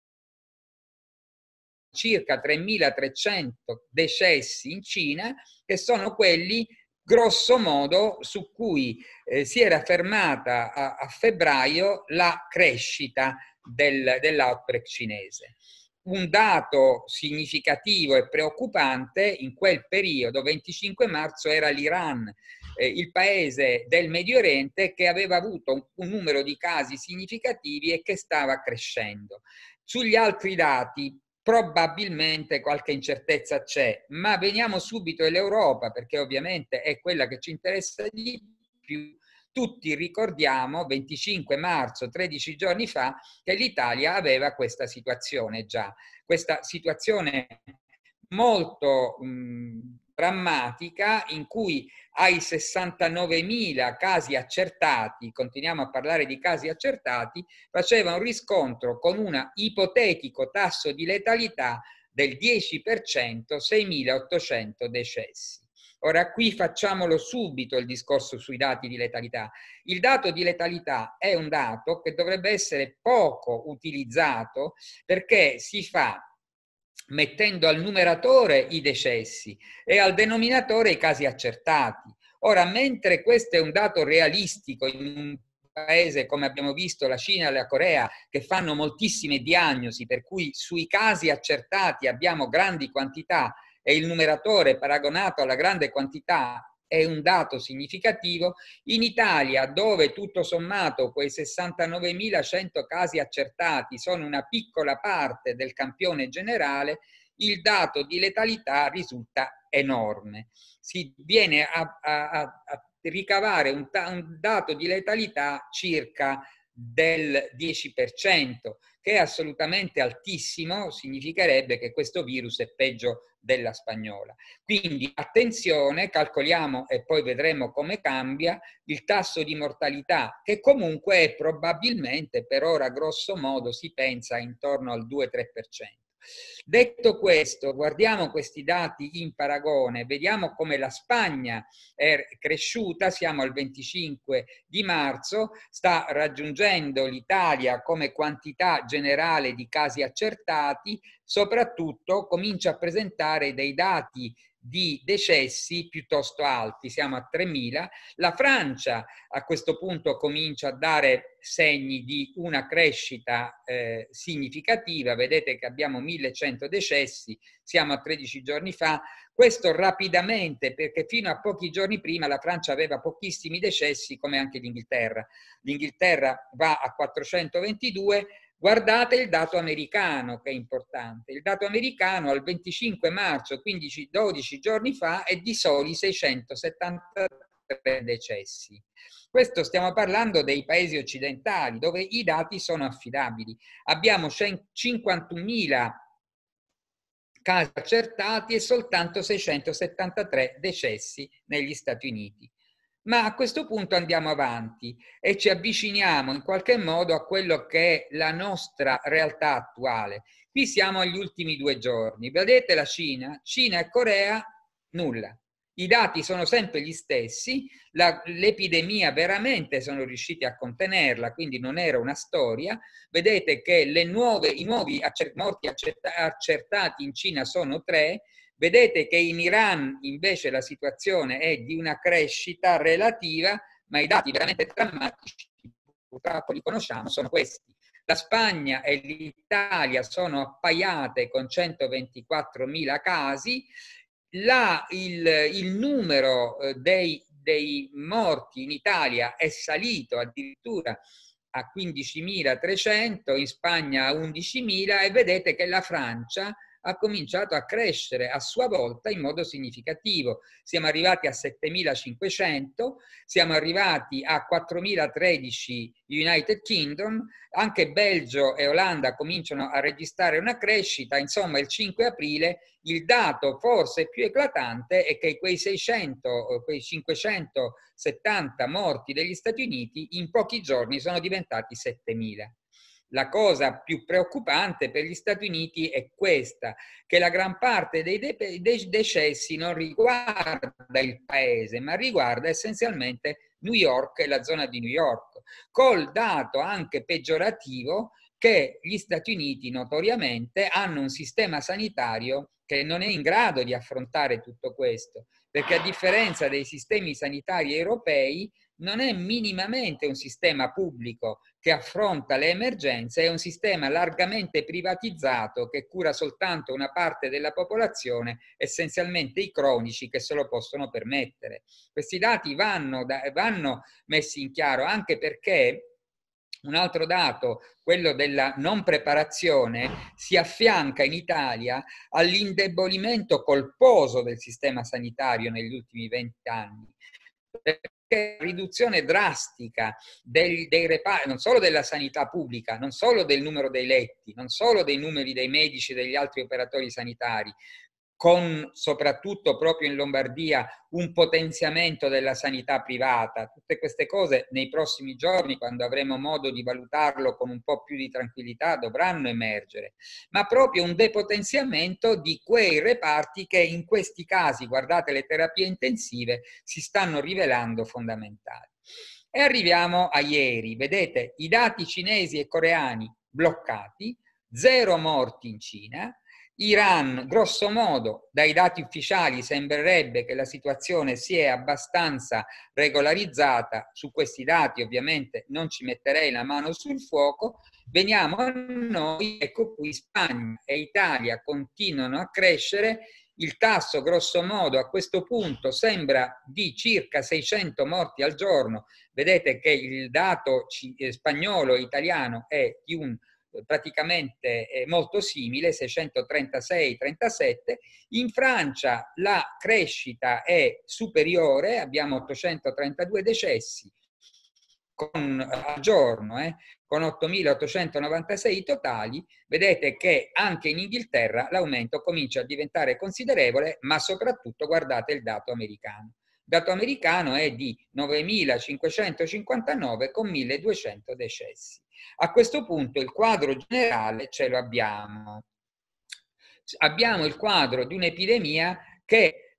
circa 3.300 decessi in Cina, che sono quelli grosso modo su cui si era fermata a febbraio la crescita dell'outbreak cinese. Un dato significativo e preoccupante in quel periodo, 25 marzo, era l'Iran, il paese del Medio Oriente che aveva avuto un numero di casi significativi e che stava crescendo. Sugli altri dati probabilmente qualche incertezza c'è, ma veniamo subito all'Europa, perché ovviamente è quella che ci interessa di più. Tutti ricordiamo, 25 marzo, 13 giorni fa, che l'Italia aveva questa situazione già, questa situazione molto drammatica, in cui ai 69.000 casi accertati, continuiamo a parlare di casi accertati, faceva un riscontro con un ipotetico tasso di letalità del 10%, 6.800 decessi. Ora qui facciamolo subito il discorso sui dati di letalità. Il dato di letalità è un dato che dovrebbe essere poco utilizzato, perché si fa mettendo al numeratore i decessi e al denominatore i casi accertati. Ora, mentre questo è un dato realistico in un paese come abbiamo visto la Cina e la Corea, che fanno moltissime diagnosi, per cui sui casi accertati abbiamo grandi quantità e il numeratore paragonato alla grande quantità è un dato significativo, in Italia, dove tutto sommato quei 69.100 casi accertati sono una piccola parte del campione generale, il dato di letalità risulta enorme. Si viene a ricavare un dato di letalità circa del 10%, che è assolutamente altissimo, significherebbe che questo virus è peggio della spagnola. Quindi attenzione, calcoliamo e poi vedremo come cambia il tasso di mortalità, che comunque è probabilmente per ora grosso modo si pensa intorno al 2-3%. Detto questo, guardiamo questi dati in paragone, vediamo come la Spagna è cresciuta, siamo al 25 di marzo, sta raggiungendo l'Italia come quantità generale di casi accertati, soprattutto comincia a presentare dei dati di decessi piuttosto alti, siamo a 3.000. La Francia a questo punto comincia a dare segni di una crescita significativa, vedete che abbiamo 1.100 decessi, siamo a 13 giorni fa, questo rapidamente perché fino a pochi giorni prima la Francia aveva pochissimi decessi come anche l'Inghilterra. L'Inghilterra va a 422. Guardate il dato americano che è importante. Il dato americano al 25 marzo, 12 giorni fa, è di soli 673 decessi. Questo stiamo parlando dei paesi occidentali dove i dati sono affidabili. Abbiamo 51.000 casi accertati e soltanto 673 decessi negli Stati Uniti. Ma a questo punto andiamo avanti e ci avviciniamo in qualche modo a quello che è la nostra realtà attuale. Qui siamo agli ultimi 2 giorni. Vedete la Cina? Cina e Corea, nulla. I dati sono sempre gli stessi, l'epidemia veramente sono riusciti a contenerla, quindi non era una storia. Vedete che i nuovi morti accertati in Cina sono 3. Vedete che in Iran invece la situazione è di una crescita relativa, ma i dati veramente drammatici, purtroppo li conosciamo, sono questi. La Spagna e l'Italia sono appaiate con 124.000 casi, il numero dei morti in Italia è salito addirittura a 15.300, in Spagna a 11.000 e vedete che la Francia ha cominciato a crescere a sua volta in modo significativo. Siamo arrivati a 7.500, siamo arrivati a 4.013 United Kingdom, anche Belgio e Olanda cominciano a registrare una crescita, insomma il 5 aprile il dato forse più eclatante è che quei 570 morti degli Stati Uniti in pochi giorni sono diventati 7.000. La cosa più preoccupante per gli Stati Uniti è questa, che la gran parte dei decessi non riguarda il paese, ma riguarda essenzialmente New York e la zona di New York, col dato anche peggiorativo che gli Stati Uniti notoriamente hanno un sistema sanitario che non è in grado di affrontare tutto questo, perché a differenza dei sistemi sanitari europei non è minimamente un sistema pubblico che affronta le emergenze, è un sistema largamente privatizzato che cura soltanto una parte della popolazione, essenzialmente i cronici che se lo possono permettere. Questi dati vanno messi in chiaro anche perché un altro dato, quello della non preparazione, si affianca in Italia all'indebolimento colposo del sistema sanitario negli ultimi 20 anni. Perché la riduzione drastica dei reparti, non solo della sanità pubblica, non solo del numero dei letti, non solo dei numeri dei medici e degli altri operatori sanitari, con soprattutto proprio in Lombardia un potenziamento della sanità privata. Tutte queste cose nei prossimi giorni, quando avremo modo di valutarlo con un po' più di tranquillità, dovranno emergere, ma proprio un depotenziamento di quei reparti che in questi casi, guardate le terapie intensive, si stanno rivelando fondamentali. E arriviamo a ieri, vedete i dati cinesi e coreani bloccati, 0 morti in Cina. Iran, grosso modo, dai dati ufficiali sembrerebbe che la situazione si è abbastanza regolarizzata. Su questi dati ovviamente non ci metterei la mano sul fuoco. Veniamo a noi, ecco qui Spagna e Italia continuano a crescere. Il tasso grosso modo a questo punto sembra di circa 600 morti al giorno. Vedete che il dato spagnolo e italiano è di un praticamente molto simile, 636-37. In Francia la crescita è superiore, abbiamo 832 decessi, al giorno, con 8.896 totali, vedete che anche in Inghilterra l'aumento comincia a diventare considerevole, ma soprattutto guardate il dato americano. Il dato americano è di 9.559 con 1.200 decessi. A questo punto il quadro generale ce lo abbiamo. Abbiamo il quadro di un'epidemia che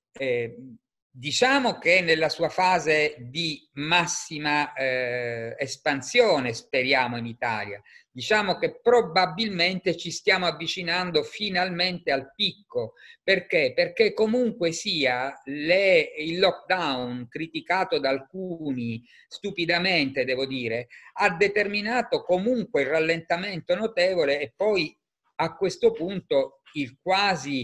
diciamo che nella sua fase di massima espansione, speriamo, in Italia. Diciamo che probabilmente ci stiamo avvicinando finalmente al picco. Perché? Perché comunque sia il lockdown, criticato da alcuni stupidamente, devo dire, ha determinato comunque il rallentamento notevole e poi a questo punto il quasi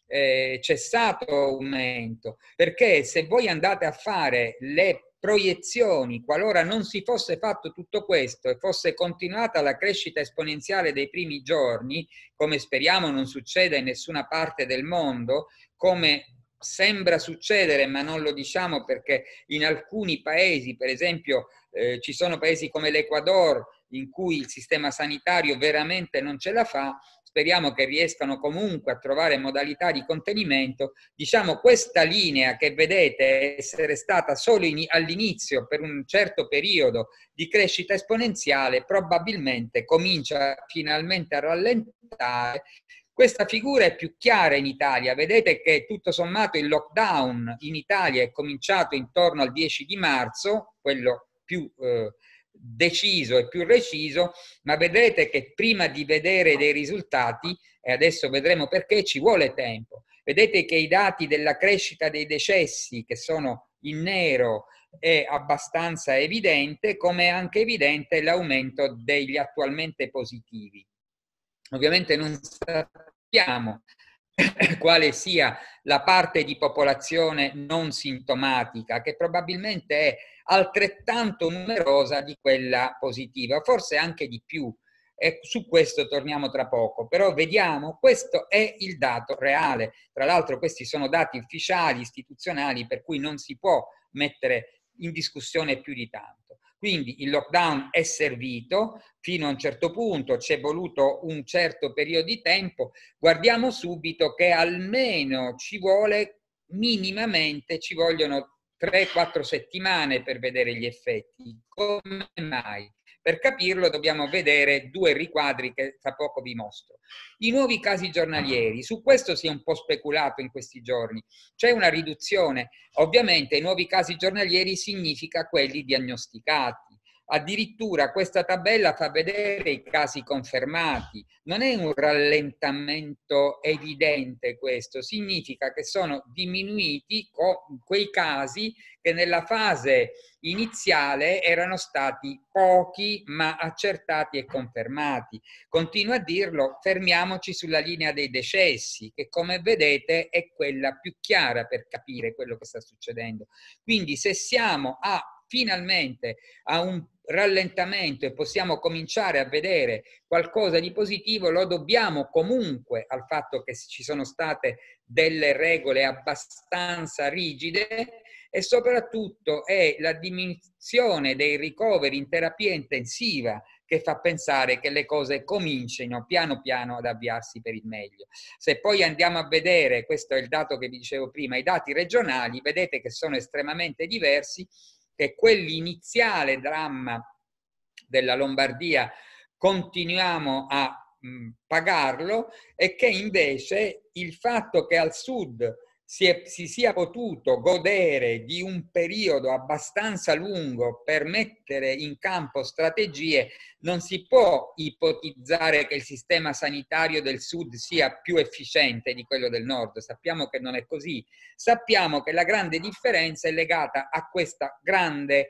cessato aumento, perché se voi andate a fare le proiezioni, qualora non si fosse fatto tutto questo e fosse continuata la crescita esponenziale dei primi giorni, come speriamo non succeda in nessuna parte del mondo, come sembra succedere, ma non lo diciamo perché in alcuni paesi, per esempio ci sono paesi come l'Ecuador in cui il sistema sanitario veramente non ce la fa, speriamo che riescano comunque a trovare modalità di contenimento. Diciamo, questa linea che vedete essere stata solo all'inizio per un certo periodo di crescita esponenziale probabilmente comincia finalmente a rallentare. Questa figura è più chiara in Italia. Vedete che tutto sommato il lockdown in Italia è cominciato intorno al 10 di marzo, quello più deciso e più reciso, ma vedrete che prima di vedere dei risultati, e adesso vedremo perché, ci vuole tempo. Vedete che i dati della crescita dei decessi, che sono in nero, è abbastanza evidente, come è anche evidente l'aumento degli attualmente positivi. Ovviamente non sappiamo quale sia la parte di popolazione non sintomatica, che probabilmente è altrettanto numerosa di quella positiva, forse anche di più. E su questo torniamo tra poco, però vediamo, questo è il dato reale. Tra l'altro questi sono dati ufficiali, istituzionali, per cui non si può mettere in discussione più di tanto. Quindi il lockdown è servito fino a un certo punto, ci è voluto un certo periodo di tempo. Guardiamo subito che almeno ci vuole, minimamente, ci vogliono 3-4 settimane per vedere gli effetti. Come mai? Per capirlo dobbiamo vedere due riquadri che tra poco vi mostro. I nuovi casi giornalieri, su questo si è un po' speculato in questi giorni. C'è una riduzione, ovviamente i nuovi casi giornalieri significa quelli diagnosticati. Addirittura questa tabella fa vedere i casi confermati. Non è un rallentamento evidente questo, significa che sono diminuiti quei casi che nella fase iniziale erano stati pochi ma accertati e confermati. Continuo a dirlo, fermiamoci sulla linea dei decessi, che come vedete è quella più chiara per capire quello che sta succedendo. Quindi se siamo finalmente a un rallentamento e possiamo cominciare a vedere qualcosa di positivo, lo dobbiamo comunque al fatto che ci sono state delle regole abbastanza rigide e soprattutto è la diminuzione dei ricoveri in terapia intensiva che fa pensare che le cose comincino piano piano ad avviarsi per il meglio. Se poi andiamo a vedere, questo è il dato che vi dicevo prima, i dati regionali, vedete che sono estremamente diversi, che quell'iniziale dramma della Lombardia continuiamo a pagarlo e che invece il fatto che al sud si sia potuto godere di un periodo abbastanza lungo per mettere in campo strategie, non si può ipotizzare che il sistema sanitario del sud sia più efficiente di quello del nord. Sappiamo che non è così. Sappiamo che la grande differenza è legata a questa grande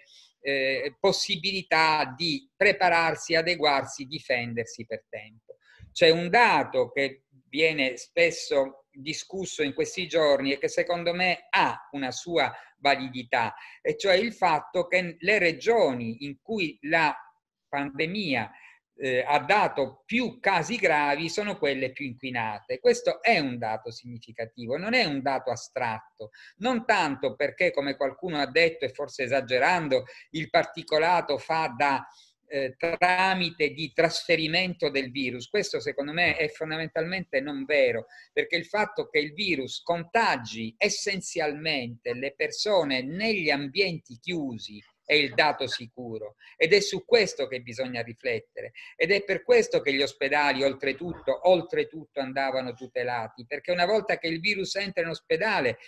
possibilità di prepararsi, adeguarsi, difendersi per tempo. C'è un dato che viene spesso discusso in questi giorni e che secondo me ha una sua validità, e cioè il fatto che le regioni in cui la pandemia ha dato più casi gravi sono quelle più inquinate. Questo è un dato significativo, non è un dato astratto, non tanto perché, come qualcuno ha detto e forse esagerando, il particolato fa da tramite di trasferimento del virus. Questo secondo me è fondamentalmente non vero, perché il fatto che il virus contagi essenzialmente le persone negli ambienti chiusi è il dato sicuro, ed è su questo che bisogna riflettere, ed è per questo che gli ospedali oltretutto andavano tutelati, perché una volta che il virus entra in ospedale,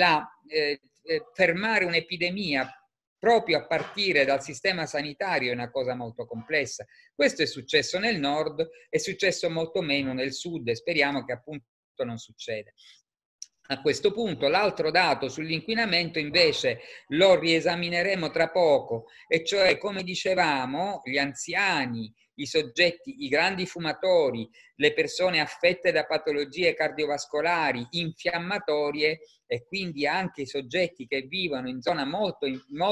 fermare un'epidemia proprio a partire dal sistema sanitario è una cosa molto complessa. Questo è successo nel nord, è successo molto meno nel sud, e speriamo che appunto non succeda. A questo punto l'altro dato sull'inquinamento invece lo riesamineremo tra poco, e cioè, come dicevamo, gli anziani, i soggetti, i grandi fumatori, le persone affette da patologie cardiovascolari, infiammatorie, e quindi anche i soggetti che vivono in zona molto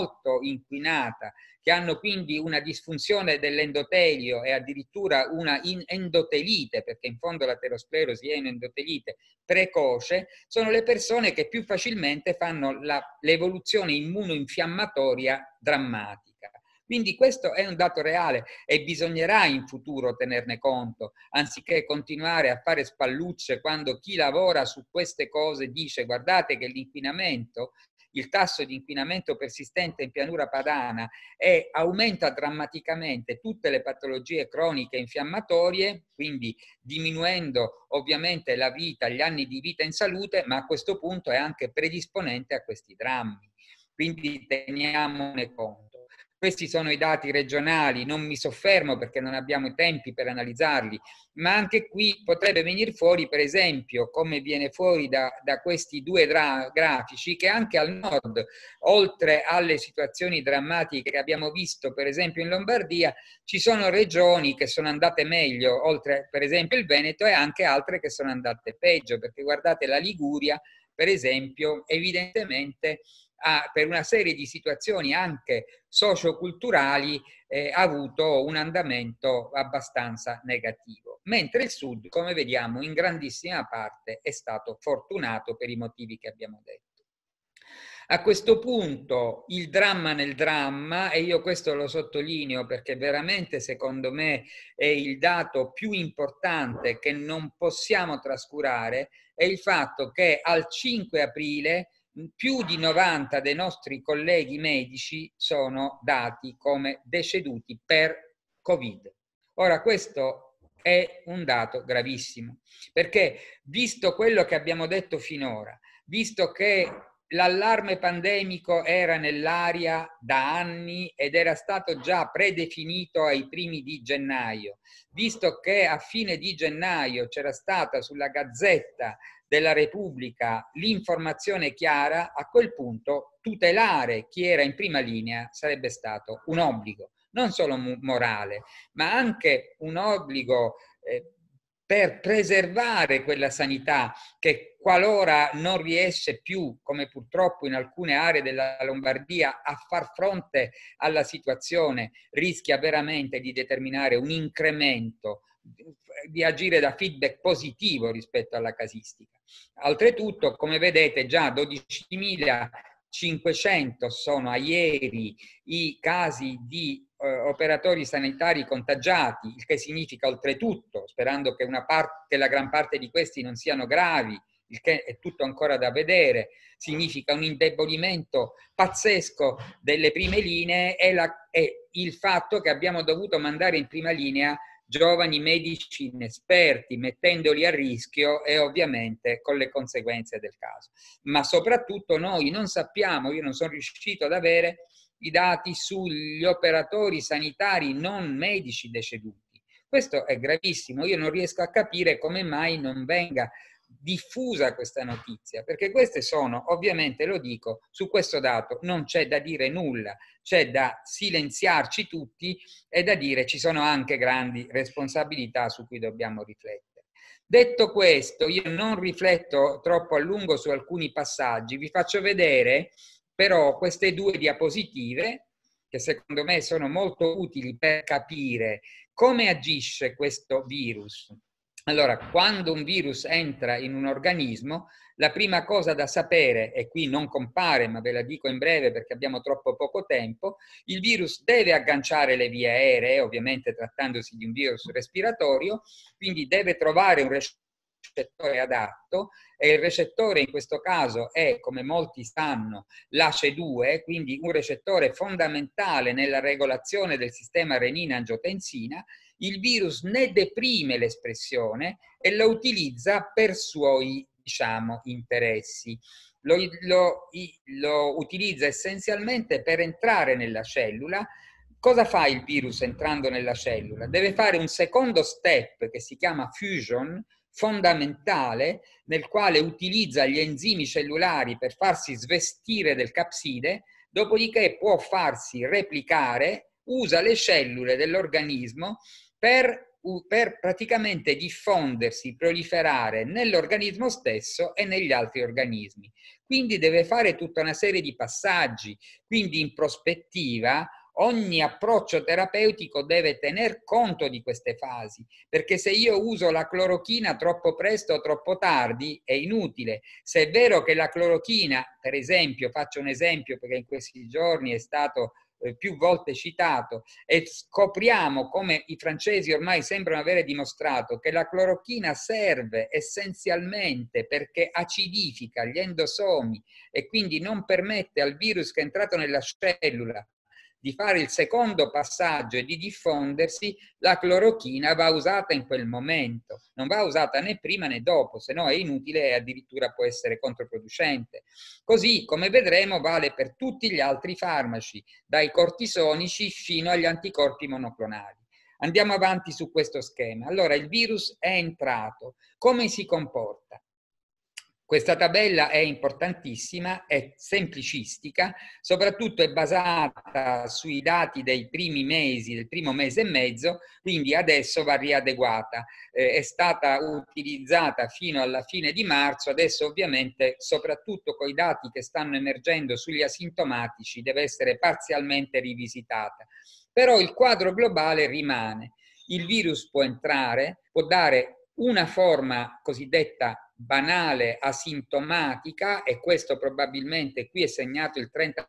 inquinata, che hanno quindi una disfunzione dell'endotelio e addirittura una endotelite, perché in fondo l'aterosclerosi è un'endotelite precoce, sono le persone che più facilmente fanno l'evoluzione immunoinfiammatoria drammatica. Quindi questo è un dato reale e bisognerà in futuro tenerne conto, anziché continuare a fare spallucce quando chi lavora su queste cose dice: guardate che l'inquinamento, il tasso di inquinamento persistente in pianura padana aumenta drammaticamente tutte le patologie croniche infiammatorie, quindi diminuendo ovviamente la vita, gli anni di vita in salute, ma a questo punto è anche predisponente a questi drammi. Quindi teniamone conto. Questi sono i dati regionali, non mi soffermo perché non abbiamo i tempi per analizzarli, ma anche qui potrebbe venire fuori, per esempio, come viene fuori da questi due grafici, che anche al nord, oltre alle situazioni drammatiche che abbiamo visto per esempio in Lombardia, ci sono regioni che sono andate meglio, oltre per esempio il Veneto, e anche altre che sono andate peggio, perché guardate la Liguria, per esempio, evidentemente per una serie di situazioni anche socioculturali ha avuto un andamento abbastanza negativo, mentre il sud, come vediamo, in grandissima parte è stato fortunato per i motivi che abbiamo detto. A questo punto il dramma nel dramma, e io questo lo sottolineo perché veramente secondo me è il dato più importante che non possiamo trascurare, è il fatto che al 5 aprile più di 90 dei nostri colleghi medici sono dati come deceduti per Covid. Ora, questo è un dato gravissimo, perché visto quello che abbiamo detto finora, visto che l'allarme pandemico era nell'aria da anni ed era stato già predefinito ai primi di gennaio, visto che a fine di gennaio c'era stata sulla Gazzetta della Repubblica l'informazione chiara, a quel punto tutelare chi era in prima linea sarebbe stato un obbligo, non solo morale, ma anche un obbligo per preservare quella sanità che, qualora non riesce più, come purtroppo in alcune aree della Lombardia, a far fronte alla situazione, rischia veramente di determinare un incremento, di agire da feedback positivo rispetto alla casistica. Oltretutto, come vedete, già 12.500 sono a ieri i casi di operatori sanitari contagiati, il che significa oltretutto, sperando che la gran parte di questi non siano gravi, il che è tutto ancora da vedere, significa un indebolimento pazzesco delle prime linee, e il fatto che abbiamo dovuto mandare in prima linea giovani medici inesperti, mettendoli a rischio e ovviamente con le conseguenze del caso. Ma soprattutto noi non sappiamo, io non sono riuscito ad avere i dati sugli operatori sanitari non medici deceduti. Questo è gravissimo, io non riesco a capire come mai non venga diffusa questa notizia, perché queste sono, ovviamente lo dico, su questo dato non c'è da dire nulla, c'è da silenziarci tutti e da dire ci sono anche grandi responsabilità su cui dobbiamo riflettere. Detto questo, io non rifletto troppo a lungo su alcuni passaggi, vi faccio vedere però queste due diapositive che secondo me sono molto utili per capire Come agisce questo virus? Allora, quando un virus entra in un organismo, la prima cosa da sapere, e qui non compare, ma ve la dico in breve perché abbiamo troppo poco tempo, il virus deve agganciare le vie aeree, ovviamente trattandosi di un virus respiratorio, quindi deve trovare un recettore adatto, e il recettore in questo caso è, come molti sanno, l'ACE2, quindi un recettore fondamentale nella regolazione del sistema renina-angiotensina. Il virus ne deprime l'espressione e lo utilizza per suoi, diciamo, interessi. Lo utilizza essenzialmente per entrare nella cellula. Cosa fa il virus entrando nella cellula? Deve fare un secondo step che si chiama fusion, fondamentale, nel quale utilizza gli enzimi cellulari per farsi svestire del capside, dopodiché può farsi replicare, usa le cellule dell'organismo per praticamente diffondersi, proliferare nell'organismo stesso e negli altri organismi. Quindi deve fare tutta una serie di passaggi, quindi in prospettiva ogni approccio terapeutico deve tener conto di queste fasi, perché se io uso la clorochina troppo presto o troppo tardi è inutile. Se è vero che la clorochina, per esempio, faccio un esempio perché in questi giorni è stato più volte citato, e scopriamo come i francesi ormai sembrano avere dimostrato che la clorochina serve essenzialmente perché acidifica gli endosomi e quindi non permette al virus che è entrato nella cellula di fare il secondo passaggio e di diffondersi, la clorochina va usata in quel momento, non va usata né prima né dopo, se no è inutile e addirittura può essere controproducente. Così, come vedremo, vale per tutti gli altri farmaci, dai cortisonici fino agli anticorpi monoclonali. Andiamo avanti su questo schema. Allora, il virus è entrato. Come si comporta? Questa tabella è importantissima, è semplicistica, soprattutto è basata sui dati dei primi mesi, del primo mese e mezzo, quindi adesso va riadeguata. È stata utilizzata fino alla fine di marzo, adesso ovviamente, soprattutto con i dati che stanno emergendo sugli asintomatici, deve essere parzialmente rivisitata. Però il quadro globale rimane. Il virus può entrare, può dare una forma cosiddetta banale, asintomatica, e questo probabilmente qui è segnato il 30%,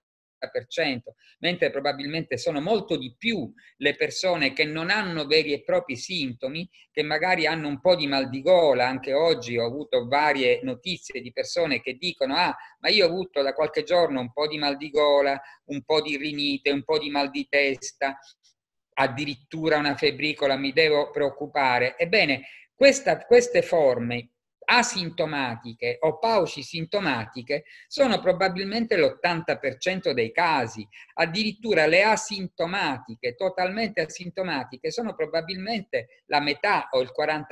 mentre probabilmente sono molto di più le persone che non hanno veri e propri sintomi, che magari hanno un po' di mal di gola. Anche oggi ho avuto varie notizie di persone che dicono: ah, ma io ho avuto da qualche giorno un po' di mal di gola, un po' di rinite, un po' di mal di testa, addirittura una febbricola, mi devo preoccupare. Ebbene, queste forme asintomatiche o paucisintomatiche sono probabilmente l'80% dei casi. Addirittura le asintomatiche, totalmente asintomatiche, sono probabilmente la metà o il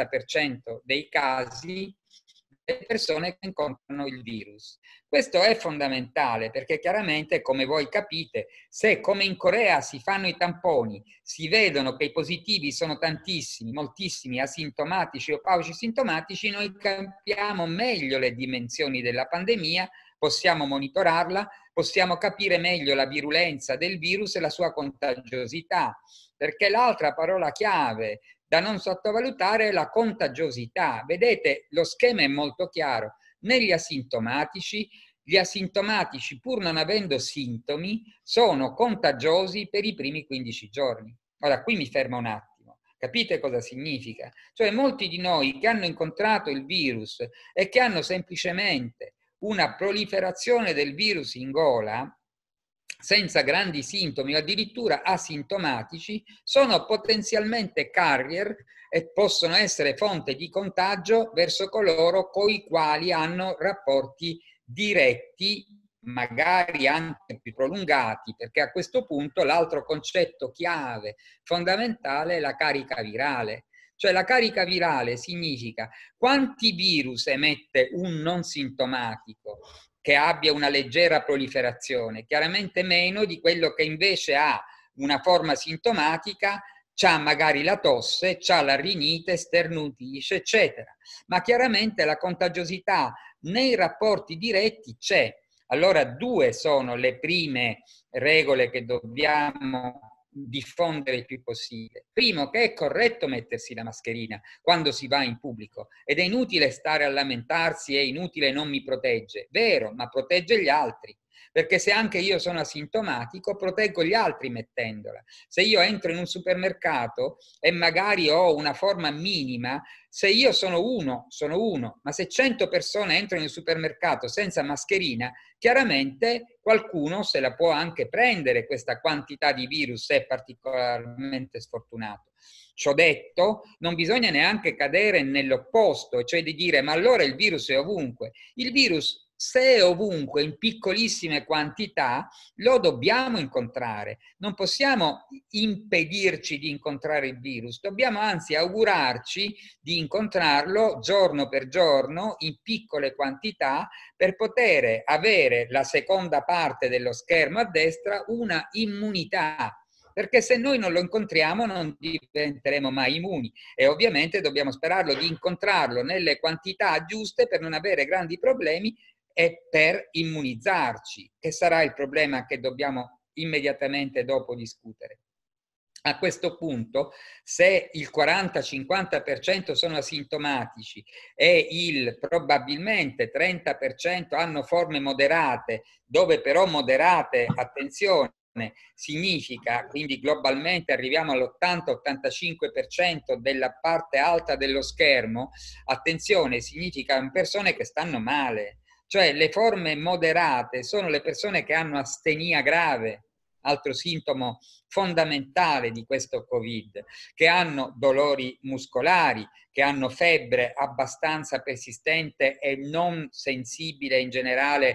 40% dei casi delle persone che incontrano il virus. Questo è fondamentale perché chiaramente, come voi capite, se come in Corea si fanno i tamponi, si vedono che i positivi sono tantissimi, moltissimi, asintomatici o paucisintomatici, noi capiamo meglio le dimensioni della pandemia, possiamo monitorarla, possiamo capire meglio la virulenza del virus e la sua contagiosità, perché l'altra parola chiave da non sottovalutare è la contagiosità. Vedete, lo schema è molto chiaro. Negli asintomatici, gli asintomatici, pur non avendo sintomi, sono contagiosi per i primi 15 giorni. Ora, qui mi fermo un attimo. Capite cosa significa? Cioè, molti di noi che hanno incontrato il virus e che hanno semplicemente una proliferazione del virus in gola, senza grandi sintomi o addirittura asintomatici, sono potenzialmente carrier e possono essere fonte di contagio verso coloro con i quali hanno rapporti diretti, magari anche più prolungati, perché a questo punto l'altro concetto chiave, fondamentale, è la carica virale. Cioè la carica virale significa quanti virus emette un non sintomatico che abbia una leggera proliferazione, chiaramente meno di quello che invece ha una forma sintomatica, c'ha magari la tosse, c'ha la rinite, sternutisce, eccetera. Ma chiaramente la contagiosità nei rapporti diretti c'è. Allora, due sono le prime regole che dobbiamo diffondere il più possibile. Primo, che è corretto mettersi la mascherina quando si va in pubblico ed è inutile stare a lamentarsi, è inutile, non mi protegge. Vero, ma protegge gli altri. Perché se anche io sono asintomatico, proteggo gli altri mettendola. Se io entro in un supermercato e magari ho una forma minima, se io sono uno, ma se 100 persone entrano in un supermercato senza mascherina, chiaramente qualcuno se la può anche prendere questa quantità di virus se è particolarmente sfortunato. Ciò detto, non bisogna neanche cadere nell'opposto, cioè di dire ma allora il virus è ovunque. Il virus, se è ovunque in piccolissime quantità, lo dobbiamo incontrare. Non possiamo impedirci di incontrare il virus, dobbiamo anzi augurarci di incontrarlo giorno per giorno in piccole quantità per poter avere la seconda parte dello schermo a destra, una immunità. Perché se noi non lo incontriamo non diventeremo mai immuni e ovviamente dobbiamo sperarlo di incontrarlo nelle quantità giuste per non avere grandi problemi e per immunizzarci, che sarà il problema che dobbiamo immediatamente dopo discutere. A questo punto, se il 40-50% sono asintomatici e il probabilmente 30% hanno forme moderate, dove però moderate, attenzione, significa, quindi globalmente arriviamo all'80-85% della parte alta dello schermo, attenzione, significa persone che stanno male. Cioè le forme moderate sono le persone che hanno astenia grave, altro sintomo fondamentale di questo Covid, che hanno dolori muscolari, che hanno febbre abbastanza persistente e non sensibile in generale,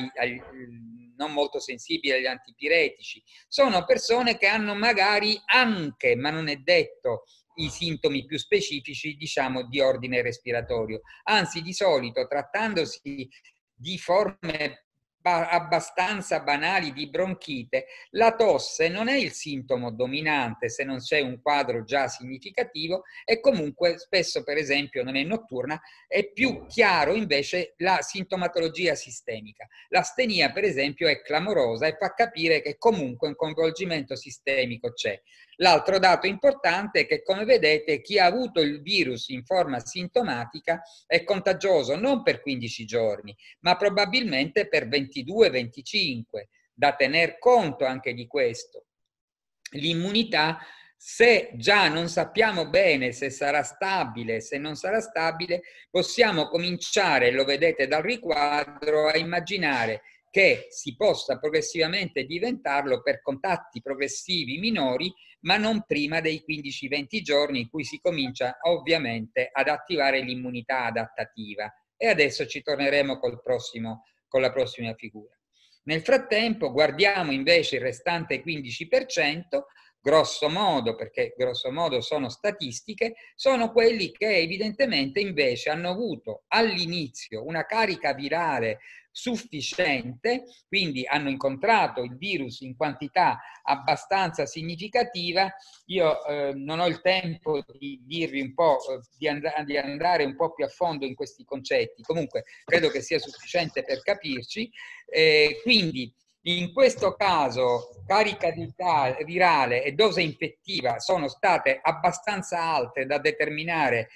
non molto sensibile agli antipiretici. Sono persone che hanno magari anche, ma non è detto, i sintomi più specifici, diciamo, di ordine respiratorio. Anzi, di solito, trattandosi di forme abbastanza banali di bronchite, la tosse non è il sintomo dominante se non c'è un quadro già significativo e comunque spesso, per esempio, non è notturna, è più chiaro invece la sintomatologia sistemica. L'astenia, per esempio, è clamorosa e fa capire che comunque un coinvolgimento sistemico c'è. L'altro dato importante è che, come vedete, chi ha avuto il virus in forma sintomatica è contagioso non per 15 giorni, ma probabilmente per 22-25, da tener conto anche di questo. L'immunità, se già non sappiamo bene se sarà stabile, se non sarà stabile, possiamo cominciare, lo vedete dal riquadro, a immaginare che si possa progressivamente diventarlo per contatti progressivi minori, ma non prima dei 15-20 giorni in cui si comincia ovviamente ad attivare l'immunità adattativa. E adesso ci torneremo con la prossima figura. Nel frattempo guardiamo invece il restante 15%, grosso modo, perché grosso modo sono statistiche, sono quelli che evidentemente invece hanno avuto all'inizio una carica virale sufficiente, quindi hanno incontrato il virus in quantità abbastanza significativa. Io non ho il tempo di dirvi un po', di andare un po' più a fondo in questi concetti, comunque credo che sia sufficiente per capirci. Quindi in questo caso carica virale e dose infettiva sono state abbastanza alte da determinare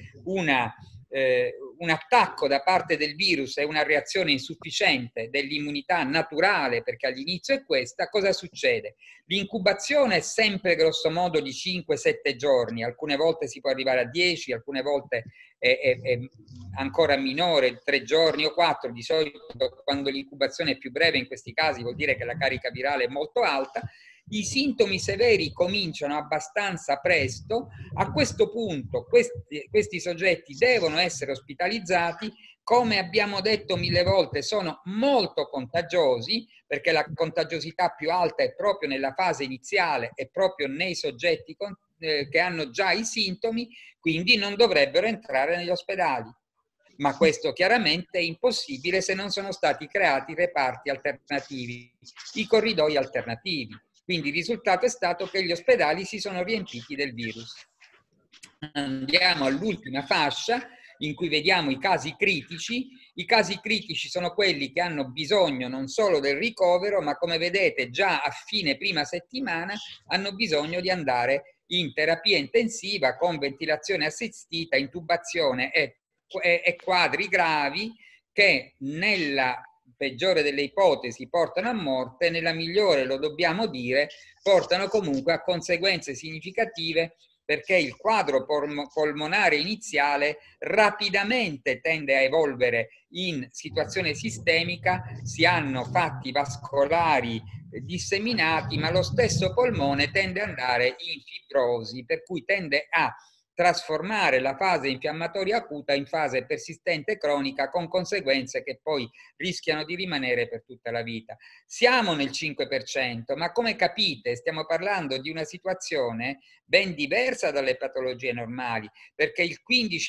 un attacco da parte del virus e una reazione insufficiente dell'immunità naturale, perché all'inizio è questa. Cosa succede? L'incubazione è sempre grosso modo di 5-7 giorni, alcune volte si può arrivare a 10, alcune volte è ancora minore, 3 giorni o 4, di solito quando l'incubazione è più breve in questi casi vuol dire che la carica virale è molto alta. I sintomi severi cominciano abbastanza presto. A questo punto questi soggetti devono essere ospitalizzati. Come abbiamo detto 1000 volte, sono molto contagiosi, perché la contagiosità più alta è proprio nella fase iniziale e proprio nei soggetti che hanno già i sintomi, quindi non dovrebbero entrare negli ospedali. Ma questo chiaramente è impossibile se non sono stati creati reparti alternativi, i corridoi alternativi. Quindi il risultato è stato che gli ospedali si sono riempiti del virus. Andiamo all'ultima fascia. in cui vediamo i casi critici. I casi critici sono quelli che hanno bisogno non solo del ricovero, ma come vedete già a fine prima settimana hanno bisogno di andare in terapia intensiva con ventilazione assistita, intubazione e quadri gravi che nella peggiore delle ipotesi portano a morte, nella migliore, lo dobbiamo dire, portano comunque a conseguenze significative, perché il quadro polmonare iniziale rapidamente tende a evolvere in situazione sistemica, si hanno fatti vascolari disseminati, ma lo stesso polmone tende ad andare in fibrosi, per cui tende a trasformare la fase infiammatoria acuta in fase persistente cronica, con conseguenze che poi rischiano di rimanere per tutta la vita. Siamo nel 5%, ma come capite stiamo parlando di una situazione ben diversa dalle patologie normali, perché il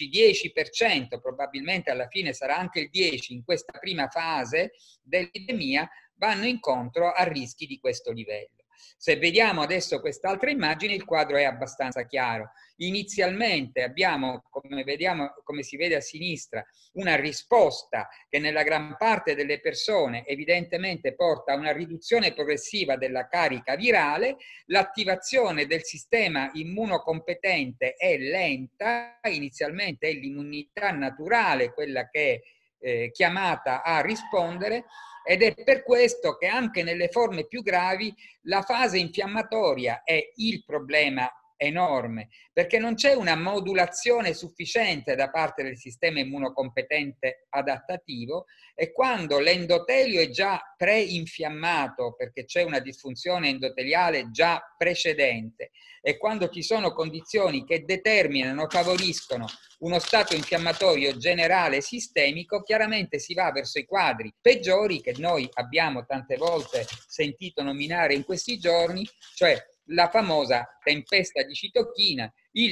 15-10%, probabilmente alla fine sarà anche il 10% in questa prima fase dell'epidemia, vanno incontro a rischi di questo livello. Se vediamo adesso quest'altra immagine, il quadro è abbastanza chiaro. Inizialmente abbiamo, come si vede a sinistra, una risposta che nella gran parte delle persone evidentemente porta a una riduzione progressiva della carica virale. L'attivazione del sistema immunocompetente è lenta, inizialmente è l'immunità naturale quella che è chiamata a rispondere, ed è per questo che anche nelle forme più gravi la fase infiammatoria è il problema enorme, perché non c'è una modulazione sufficiente da parte del sistema immunocompetente adattativo, e quando l'endotelio è già preinfiammato perché c'è una disfunzione endoteliale già precedente, e quando ci sono condizioni che determinano, favoriscono uno stato infiammatorio generale sistemico, chiaramente si va verso i quadri peggiori che noi abbiamo tante volte sentito nominare in questi giorni, cioè la famosa tempesta di citochine,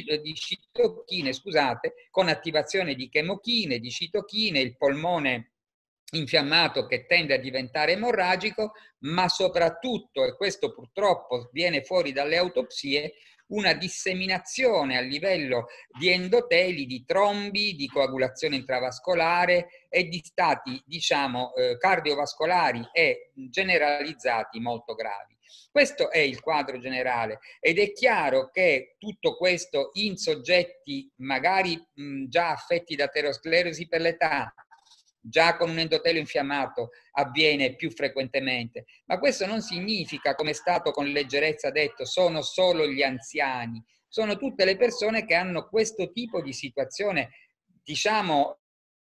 scusate, con attivazione di chemochine, di citochine, il polmone infiammato che tende a diventare emorragico, ma soprattutto, e questo purtroppo viene fuori dalle autopsie, una disseminazione a livello di endoteli, di trombi, di coagulazione intravascolare e di stati, diciamo, cardiovascolari e generalizzati molto gravi. Questo è il quadro generale, ed è chiaro che tutto questo in soggetti magari già affetti da aterosclerosi per l'età, già con un endotelio infiammato, avviene più frequentemente, ma questo non significa, come è stato con leggerezza detto, sono solo gli anziani, sono tutte le persone che hanno questo tipo di situazione, diciamo,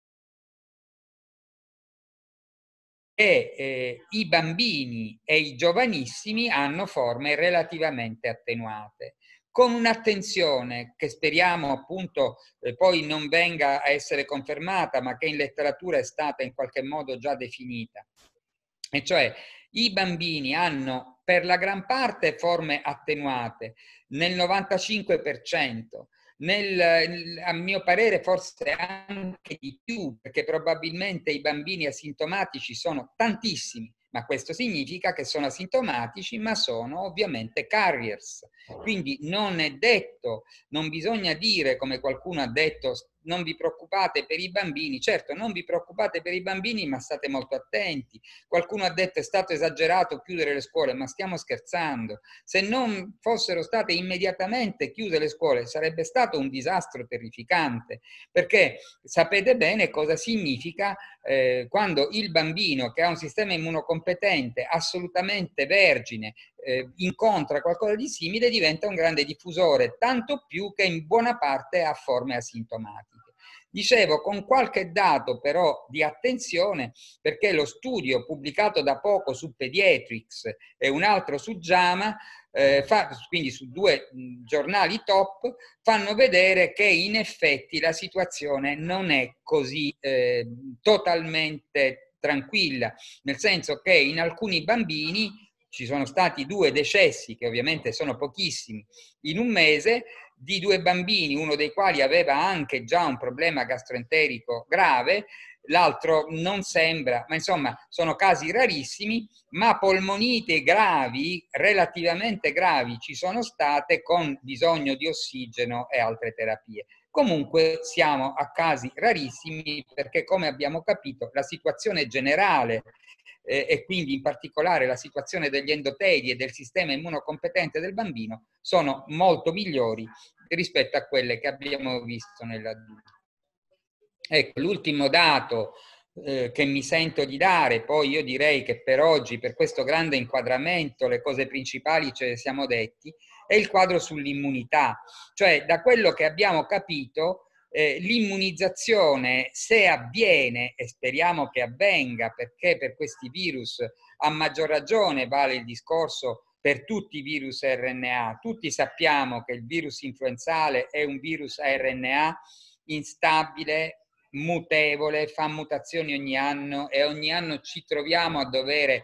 e i bambini e i giovanissimi hanno forme relativamente attenuate, con un'attenzione che speriamo appunto poi non venga a essere confermata, ma che in letteratura è stata in qualche modo già definita. E cioè i bambini hanno per la gran parte forme attenuate, nel 95%, a mio parere forse anche di più, perché probabilmente i bambini asintomatici sono tantissimi, ma questo significa che sono asintomatici, ma sono ovviamente carriers. Quindi non è detto, non bisogna dire, come qualcuno ha detto, non vi preoccupate per i bambini. Certo, non vi preoccupate per i bambini, ma state molto attenti. Qualcuno ha detto è stato esagerato chiudere le scuole, ma stiamo scherzando. Se non fossero state immediatamente chiuse le scuole, sarebbe stato un disastro terrificante, perché sapete bene cosa significa quando il bambino che ha un sistema immunocompetente assolutamente vergine incontra qualcosa di simile, diventa un grande diffusore, tanto più che in buona parte ha forme asintomatiche. Dicevo, con qualche dato però di attenzione, perché lo studio pubblicato da poco su Pediatrics e un altro su JAMA, quindi su due giornali top, fanno vedere che in effetti la situazione non è così totalmente tranquilla, nel senso che in alcuni bambini ci sono stati 2 decessi, che ovviamente sono pochissimi, in un mese, di 2 bambini, uno dei quali aveva anche già un problema gastroenterico grave, l'altro non sembra, ma insomma sono casi rarissimi, ma polmoniti gravi, relativamente gravi, ci sono state, con bisogno di ossigeno e altre terapie. Comunque siamo a casi rarissimi perché, come abbiamo capito, la situazione generale e quindi in particolare la situazione degli endoteli e del sistema immunocompetente del bambino sono molto migliori rispetto a quelle che abbiamo visto nell'adulto. Ecco, l'ultimo dato che mi sento di dare, poi io direi che per oggi, per questo grande inquadramento, le cose principali ce le siamo detti, è il quadro sull'immunità. Cioè, da quello che abbiamo capito, l'immunizzazione, se avviene, e speriamo che avvenga, perché per questi virus a maggior ragione vale il discorso per tutti i virus RNA. Tutti sappiamo che il virus influenzale è un virus a RNA instabile, mutevole, fa mutazioni ogni anno e ogni anno ci troviamo a dover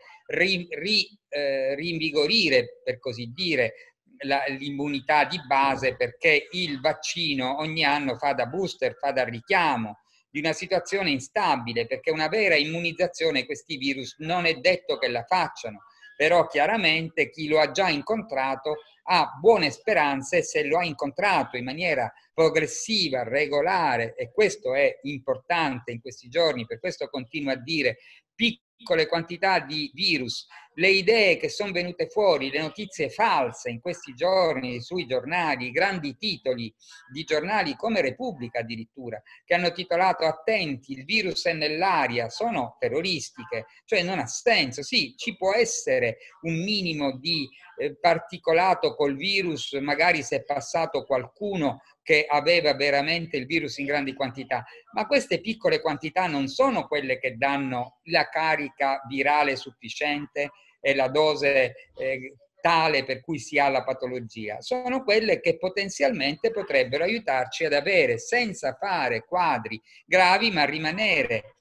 rinvigorire, per così dire, l'immunità di base, perché il vaccino ogni anno fa da booster, fa da richiamo di una situazione instabile, perché una vera immunizzazione questi virus non è detto che la facciano, però chiaramente chi lo ha già incontrato ha buone speranze, se lo ha incontrato in maniera progressiva, regolare, e questo è importante in questi giorni, per questo continuo a dire piccole quantità di virus. Le idee che sono venute fuori, le notizie false in questi giorni sui giornali, i grandi titoli di giornali come Repubblica addirittura, che hanno titolato "Attenti, il virus è nell'aria", sono terroristiche, cioè non ha senso. Sì, ci può essere un minimo di particolato col virus, magari se è passato qualcuno che aveva veramente il virus in grandi quantità, ma queste piccole quantità non sono quelle che danno la carica virale sufficiente e la dose tale per cui si ha la patologia. Sono quelle che potenzialmente potrebbero aiutarci ad avere, senza fare quadri gravi, ma rimanere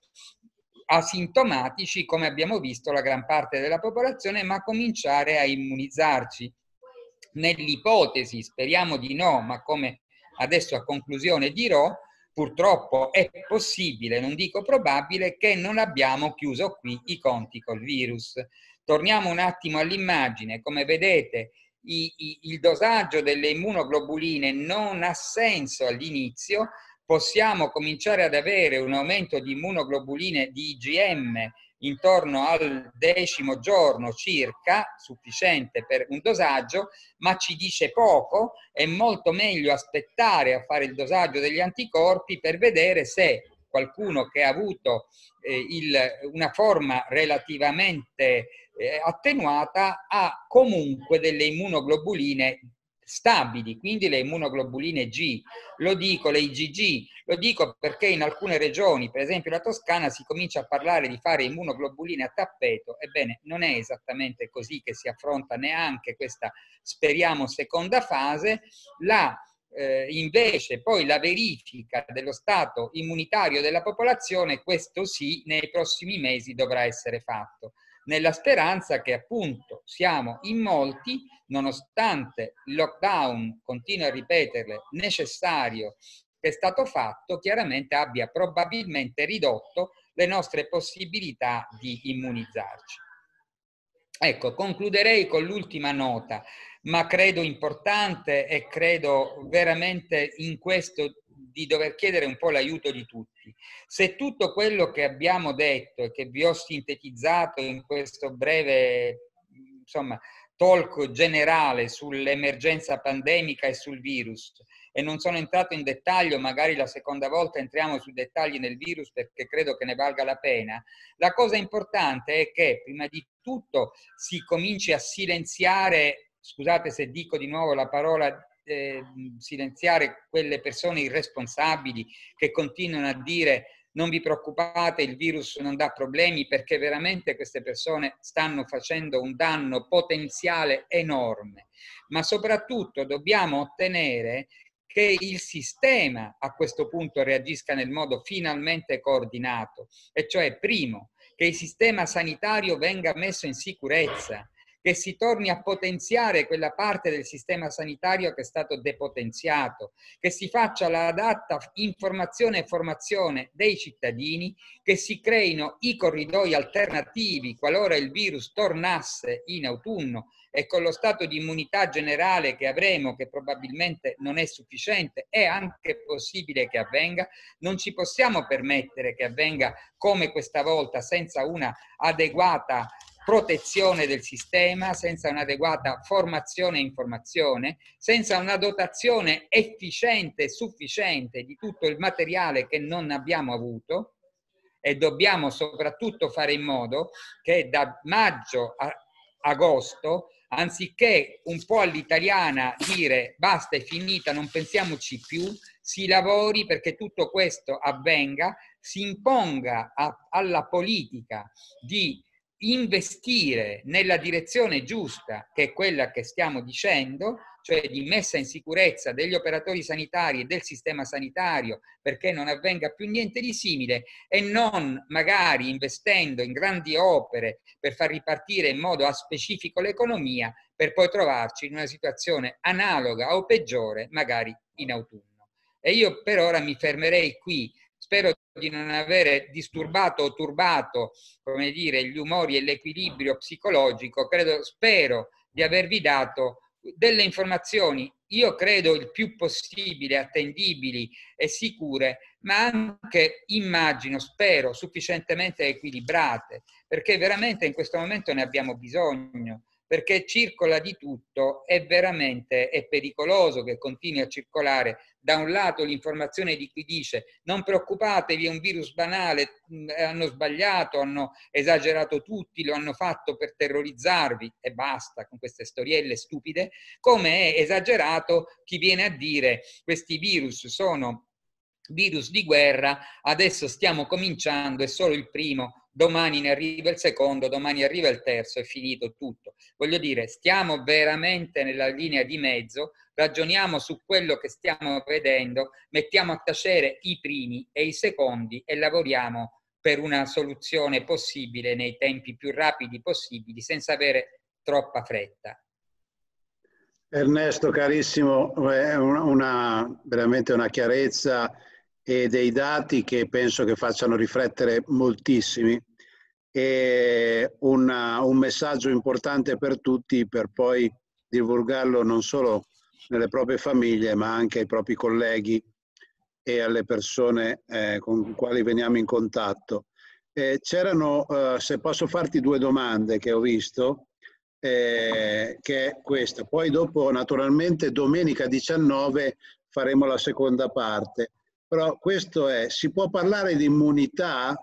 asintomatici, come abbiamo visto la gran parte della popolazione, ma cominciare a immunizzarci. Nell'ipotesi, speriamo di no, ma come adesso a conclusione dirò, purtroppo è possibile, non dico probabile, che non abbiamo chiuso qui i conti col virus. Torniamo un attimo all'immagine. Come vedete, il dosaggio delle immunoglobuline non ha senso all'inizio. Possiamo cominciare ad avere un aumento di immunoglobuline di IgM intorno al 10° giorno circa, sufficiente per un dosaggio, ma ci dice poco. È molto meglio aspettare a fare il dosaggio degli anticorpi per vedere se qualcuno che ha avuto una forma relativamente attenuata ha comunque delle immunoglobuline stabili, quindi le immunoglobuline G. Lo dico, le IgG, lo dico perché in alcune regioni, per esempio la Toscana, si comincia a parlare di fare immunoglobuline a tappeto. Ebbene, non è esattamente così che si affronta neanche questa, speriamo, seconda fase. Invece poi la verifica dello stato immunitario della popolazione, questo sì, nei prossimi mesi dovrà essere fatto, nella speranza che appunto siamo in molti, nonostante il lockdown, continuo a ripeterle, necessario che è stato fatto, chiaramente abbia probabilmente ridotto le nostre possibilità di immunizzarci. Ecco, concluderei con l'ultima nota, ma credo importante e credo veramente in questo di dover chiedere un po' l'aiuto di tutti. Se tutto quello che abbiamo detto e che vi ho sintetizzato in questo breve, insomma, talk generale sull'emergenza pandemica e sul virus, e non sono entrato in dettaglio, magari la seconda volta entriamo sui dettagli nel virus perché credo che ne valga la pena, la cosa importante è che prima di tutto si cominci a silenziare, scusate se dico di nuovo la parola silenziare quelle persone irresponsabili che continuano a dire non vi preoccupate, il virus non dà problemi, perché veramente queste persone stanno facendo un danno potenziale enorme. Ma soprattutto dobbiamo ottenere che il sistema a questo punto reagisca nel modo finalmente coordinato, e cioè, primo, che il sistema sanitario venga messo in sicurezza, che si torni a potenziare quella parte del sistema sanitario che è stato depotenziato, che si faccia l'adatta informazione e formazione dei cittadini, che si creino i corridoi alternativi qualora il virus tornasse in autunno, e con lo stato di immunità generale che avremo, che probabilmente non è sufficiente, è anche possibile che avvenga. Non ci possiamo permettere che avvenga come questa volta, senza una adeguata protezione del sistema, senza un'adeguata formazione e informazione, senza una dotazione efficiente e sufficiente di tutto il materiale che non abbiamo avuto. E dobbiamo soprattutto fare in modo che da maggio a agosto, anziché un po' all'italiana dire basta, è finita, non pensiamoci più, si lavori perché tutto questo avvenga, si imponga alla politica di investire nella direzione giusta, che è quella che stiamo dicendo, cioè di messa in sicurezza degli operatori sanitari e del sistema sanitario, perché non avvenga più niente di simile, e non magari investendo in grandi opere per far ripartire in modo specifico l'economia, per poi trovarci in una situazione analoga o peggiore magari in autunno. E io per ora mi fermerei qui. Spero di non avere disturbato o turbato, come dire, gli umori e l'equilibrio psicologico. Spero di avervi dato delle informazioni, io credo il più possibile attendibili e sicure, ma anche, immagino, spero, sufficientemente equilibrate, perché veramente in questo momento ne abbiamo bisogno, perché circola di tutto e veramente è pericoloso che continui a circolare da un lato l'informazione di chi dice non preoccupatevi, è un virus banale, hanno sbagliato, hanno esagerato tutti, lo hanno fatto per terrorizzarvi e basta con queste storielle stupide, come è esagerato chi viene a dire questi virus sono virus di guerra, adesso stiamo cominciando, è solo il primo, domani ne arriva il secondo, domani arriva il terzo, è finito tutto. Voglio dire, stiamo veramente nella linea di mezzo, ragioniamo su quello che stiamo vedendo, mettiamo a tacere i primi e i secondi e lavoriamo per una soluzione possibile nei tempi più rapidi possibili, senza avere troppa fretta. Ernesto, carissimo, è veramente una chiarezza e dei dati che penso che facciano riflettere moltissimi, e un messaggio importante per tutti, per poi divulgarlo non solo nelle proprie famiglie ma anche ai propri colleghi e alle persone con le quali veniamo in contatto. C'erano, se posso farti due domande che ho visto, che è questa. Poi dopo naturalmente domenica 19 faremo la seconda parte. Però questo è, si può parlare di immunità?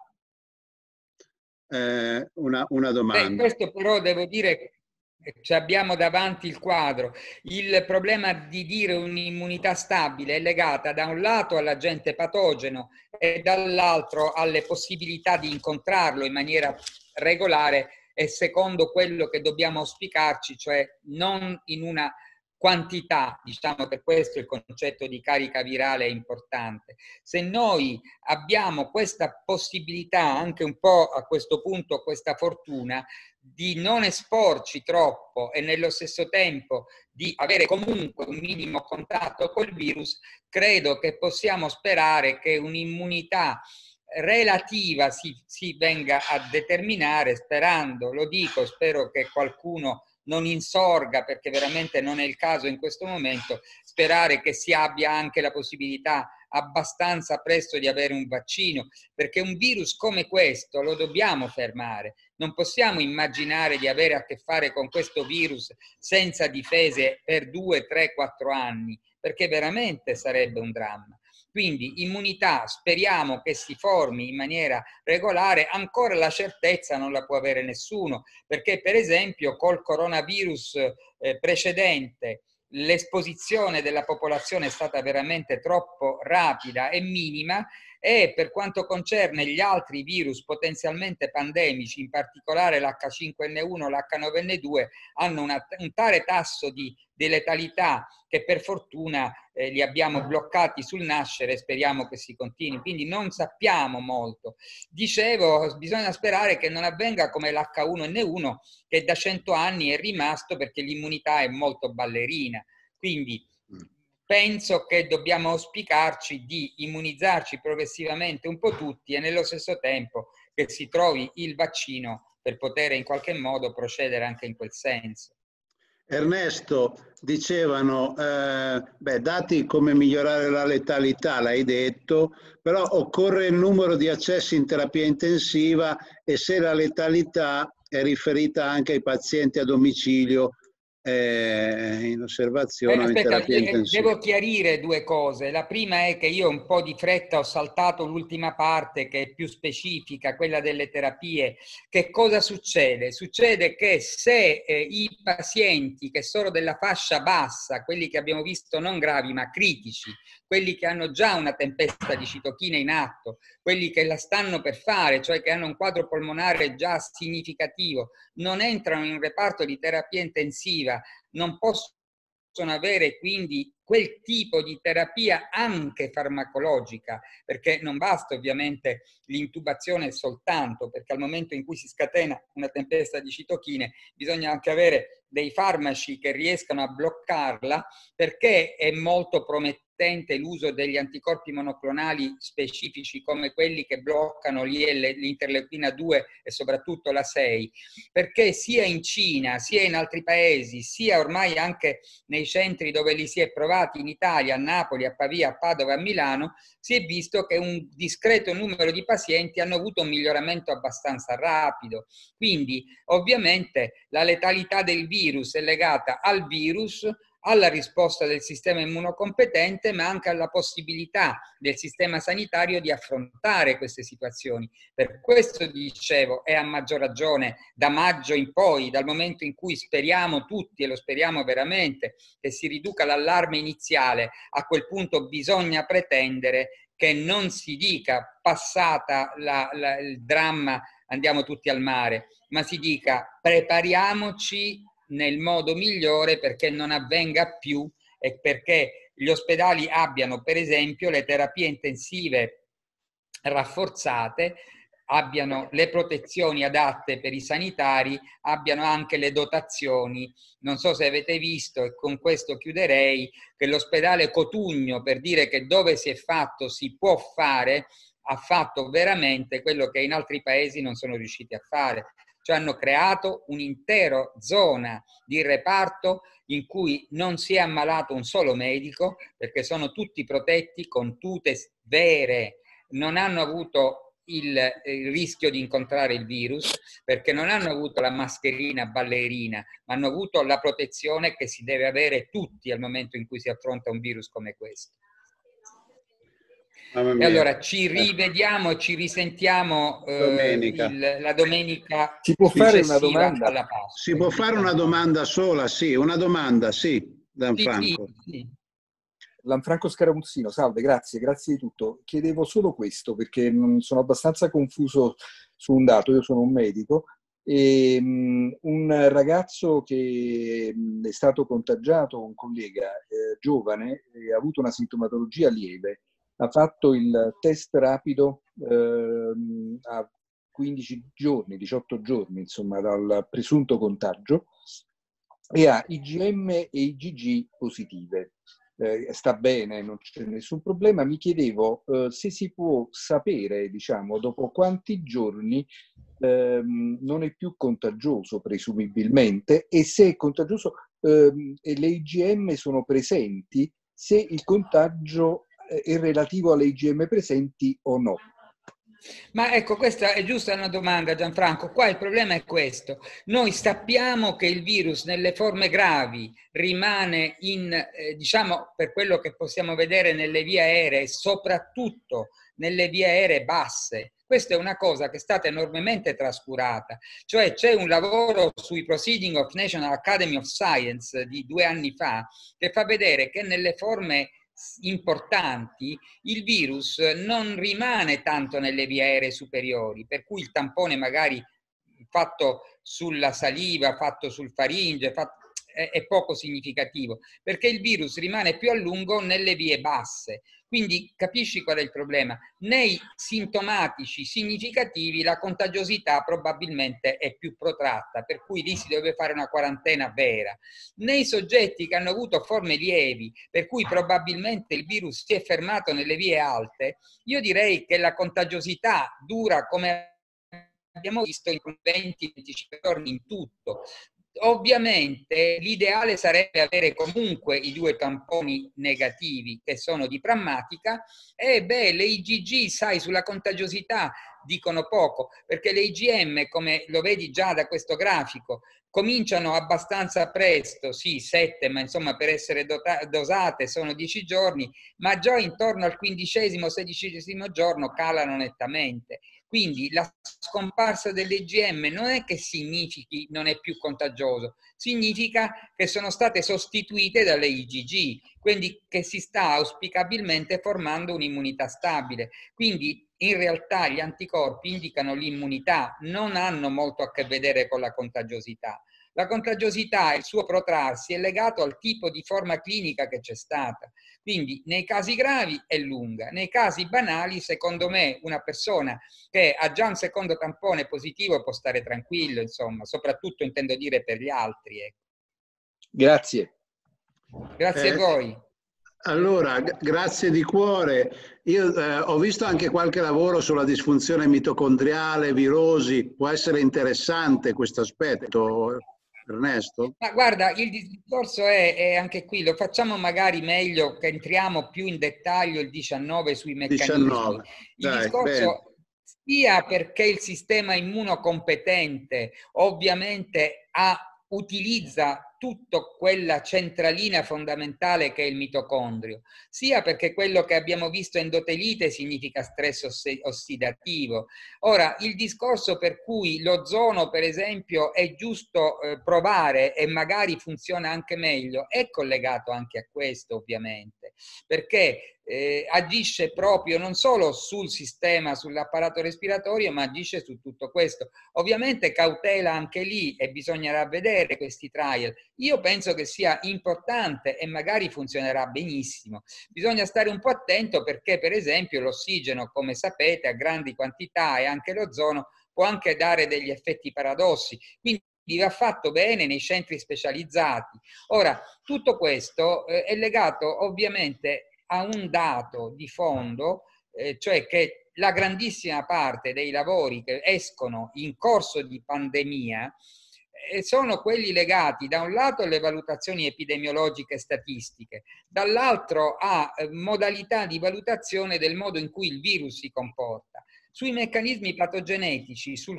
Una domanda. Questo però devo dire che abbiamo davanti il quadro. Il problema di dire un'immunità stabile è legata da un lato all'agente patogeno e dall'altro alle possibilità di incontrarlo in maniera regolare e secondo quello che dobbiamo auspicarci, cioè non in una quantità, diciamo, per questo il concetto di carica virale è importante. Se noi abbiamo questa possibilità, anche un po' a questo punto questa fortuna, di non esporci troppo e nello stesso tempo di avere comunque un minimo contatto col virus, credo che possiamo sperare che un'immunità relativa si venga a determinare, sperando, lo dico, spero che qualcuno non insorga, perché veramente non è il caso in questo momento, sperare che si abbia anche la possibilità abbastanza presto di avere un vaccino, perché un virus come questo lo dobbiamo fermare. Non possiamo immaginare di avere a che fare con questo virus senza difese per 2, 3, 4 anni, perché veramente sarebbe un dramma. Quindi immunità speriamo che si formi in maniera regolare, ancora la certezza non la può avere nessuno, perché per esempio col coronavirus precedente l'esposizione della popolazione è stata veramente troppo rapida e minima, e per quanto concerne gli altri virus potenzialmente pandemici, in particolare l'H5N1, l'H9N2, hanno un tale tasso di letalità che per fortuna li abbiamo bloccati sul nascere e speriamo che si continui. Quindi non sappiamo molto. Dicevo, bisogna sperare che non avvenga come l'H1N1, che da 100 anni è rimasto perché l'immunità è molto ballerina. Quindi penso che dobbiamo auspicarci di immunizzarci progressivamente un po' tutti e nello stesso tempo che si trovi il vaccino per poter in qualche modo procedere anche in quel senso. Ernesto, dicevano, dati come migliorare la letalità, l'hai detto, però occorre il numero di accessi in terapia intensiva e se la letalità è riferita anche ai pazienti a domicilio in osservazione o in terapia intensiva. Devo chiarire due cose. La prima è che io un po' di fretta ho saltato l'ultima parte che è più specifica, quella delle terapie. Che cosa succede? Succede che se i pazienti che sono della fascia bassa, quelli che abbiamo visto non gravi ma critici, quelli che hanno già una tempesta di citochine in atto, quelli che la stanno per fare, cioè che hanno un quadro polmonare già significativo, non entrano in un reparto di terapia intensiva, non possono avere quindi quel tipo di terapia anche farmacologica, perché non basta ovviamente l'intubazione soltanto, perché al momento in cui si scatena una tempesta di citochine bisogna anche avere dei farmaci che riescano a bloccarla, perché è molto promettente l'uso degli anticorpi monoclonali specifici come quelli che bloccano l'interleuchina 2 e soprattutto la 6, perché sia in Cina, sia in altri paesi, sia ormai anche nei centri dove li si è provati in Italia, a Napoli, a Pavia, a Padova, a Milano, si è visto che un discreto numero di pazienti hanno avuto un miglioramento abbastanza rapido. Quindi ovviamente la letalità del virus è legata al virus, alla risposta del sistema immunocompetente, ma anche alla possibilità del sistema sanitario di affrontare queste situazioni. Per questo dicevo, è a maggior ragione da maggio in poi, dal momento in cui speriamo tutti, e lo speriamo veramente, che si riduca l'allarme iniziale, a quel punto bisogna pretendere che non si dica passata il dramma andiamo tutti al mare, ma si dica prepariamoci nel modo migliore perché non avvenga più e perché gli ospedali abbiano per esempio le terapie intensive rafforzate, abbiano le protezioni adatte per i sanitari, abbiano anche le dotazioni. Non so se avete visto, e con questo chiuderei, che l'ospedale Cotugno, per dire che dove si è fatto si può fare, ha fatto veramente quello che in altri paesi non sono riusciti a fare. Cioè hanno creato un'intera zona di reparto in cui non si è ammalato un solo medico, perché sono tutti protetti con tute vere, non hanno avuto il rischio di incontrare il virus, perché non hanno avuto la mascherina ballerina, ma hanno avuto la protezione che si deve avere tutti al momento in cui si affronta un virus come questo. E allora ci rivediamo, ci risentiamo la domenica. Si può fare una domanda? Alla Pasqua. Si può fare una domanda sola? Sì, una domanda, sì, Lanfranco. Sì. Lanfranco Scaramuzzino, salve, grazie di tutto. Chiedevo solo questo perché sono abbastanza confuso su un dato, io sono un medico e un ragazzo che è stato contagiato, un collega giovane, ha avuto una sintomatologia lieve, ha fatto il test rapido a 15 giorni, 18 giorni, insomma, dal presunto contagio e ha IgM e IgG positive. Sta bene, non c'è nessun problema. Mi chiedevo se si può sapere, diciamo, dopo quanti giorni non è più contagioso, presumibilmente, e se è contagioso e le IgM sono presenti, se il contagio è relativo alle IgM presenti o no. Ma ecco, questa è giusta una domanda, Gianfranco. Qua il problema è questo. Noi sappiamo che il virus nelle forme gravi rimane diciamo, per quello che possiamo vedere nelle vie aeree, soprattutto nelle vie aeree basse. Questa è una cosa che è stata enormemente trascurata. Cioè c'è un lavoro sui Proceedings of National Academy of Science di 2 anni fa che fa vedere che nelle forme importanti, il virus non rimane tanto nelle vie aeree superiori, per cui il tampone magari fatto sulla saliva, fatto sul faringe, è poco significativo, perché il virus rimane più a lungo nelle vie basse. Quindi capisci qual è il problema? Nei sintomatici significativi la contagiosità probabilmente è più protratta, per cui lì si deve fare una quarantena vera. Nei soggetti che hanno avuto forme lievi, per cui probabilmente il virus si è fermato nelle vie alte, io direi che la contagiosità dura, come abbiamo visto, in 20-25 giorni in tutto. Ovviamente l'ideale sarebbe avere comunque i 2 tamponi negativi che sono di prammatica e le IgG, sai, sulla contagiosità dicono poco, perché le IgM, come lo vedi già da questo grafico, cominciano abbastanza presto, sì 7, ma insomma per essere dosate sono 10 giorni, ma già intorno al 15° 16° giorno calano nettamente. Quindi la scomparsa dell'IgM non è che significhi non è più contagioso, significa che sono state sostituite dalle IgG, quindi che si sta auspicabilmente formando un'immunità stabile. Quindi in realtà gli anticorpi indicano l'immunità, non hanno molto a che vedere con la contagiosità. La contagiosità e il suo protrarsi è legato al tipo di forma clinica che c'è stata. Quindi nei casi gravi è lunga, nei casi banali secondo me una persona che ha già un secondo tampone positivo può stare tranquillo, insomma, soprattutto intendo dire per gli altri. Ecco. Grazie. Grazie a voi. Allora, grazie di cuore. Io ho visto anche qualche lavoro sulla disfunzione mitocondriale, virosi. Può essere interessante questo aspetto, Ernesto? Ma guarda, il discorso è anche qui, lo facciamo magari meglio, che entriamo più in dettaglio il 19 sui meccanismi. 19. Il Dai, discorso bene. sia perché il sistema immunocompetente ovviamente utilizza tutta quella centralina fondamentale che è il mitocondrio, sia perché quello che abbiamo visto endotelite significa stress ossidativo. Ora, il discorso per cui l'ozono, per esempio, è giusto provare e magari funziona anche meglio, è collegato anche a questo, ovviamente, perché agisce proprio non solo sul sistema, sull'apparato respiratorio, ma agisce su tutto questo. Ovviamente cautela anche lì e bisognerà vedere questi trial. Io penso che sia importante e magari funzionerà benissimo. Bisogna stare un po' attento perché, per esempio, l'ossigeno, come sapete, a grandi quantità e anche l'ozono può anche dare degli effetti paradossi. Quindi va fatto bene nei centri specializzati. Ora, tutto questo è legato ovviamente a un dato di fondo, cioè che la grandissima parte dei lavori che escono in corso di pandemia sono quelli legati da un lato alle valutazioni epidemiologiche e statistiche, dall'altro a modalità di valutazione del modo in cui il virus si comporta. Sui meccanismi patogenetici, sul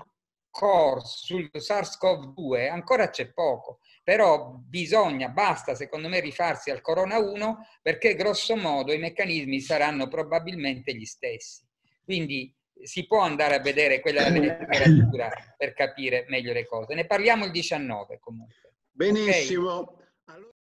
SARS-CoV-2 ancora c'è poco, però basta secondo me rifarsi al Corona 1 perché grosso modo i meccanismi saranno probabilmente gli stessi. Quindi si può andare a vedere quella letteratura per capire meglio le cose. Ne parliamo il 19 comunque. Benissimo. Okay?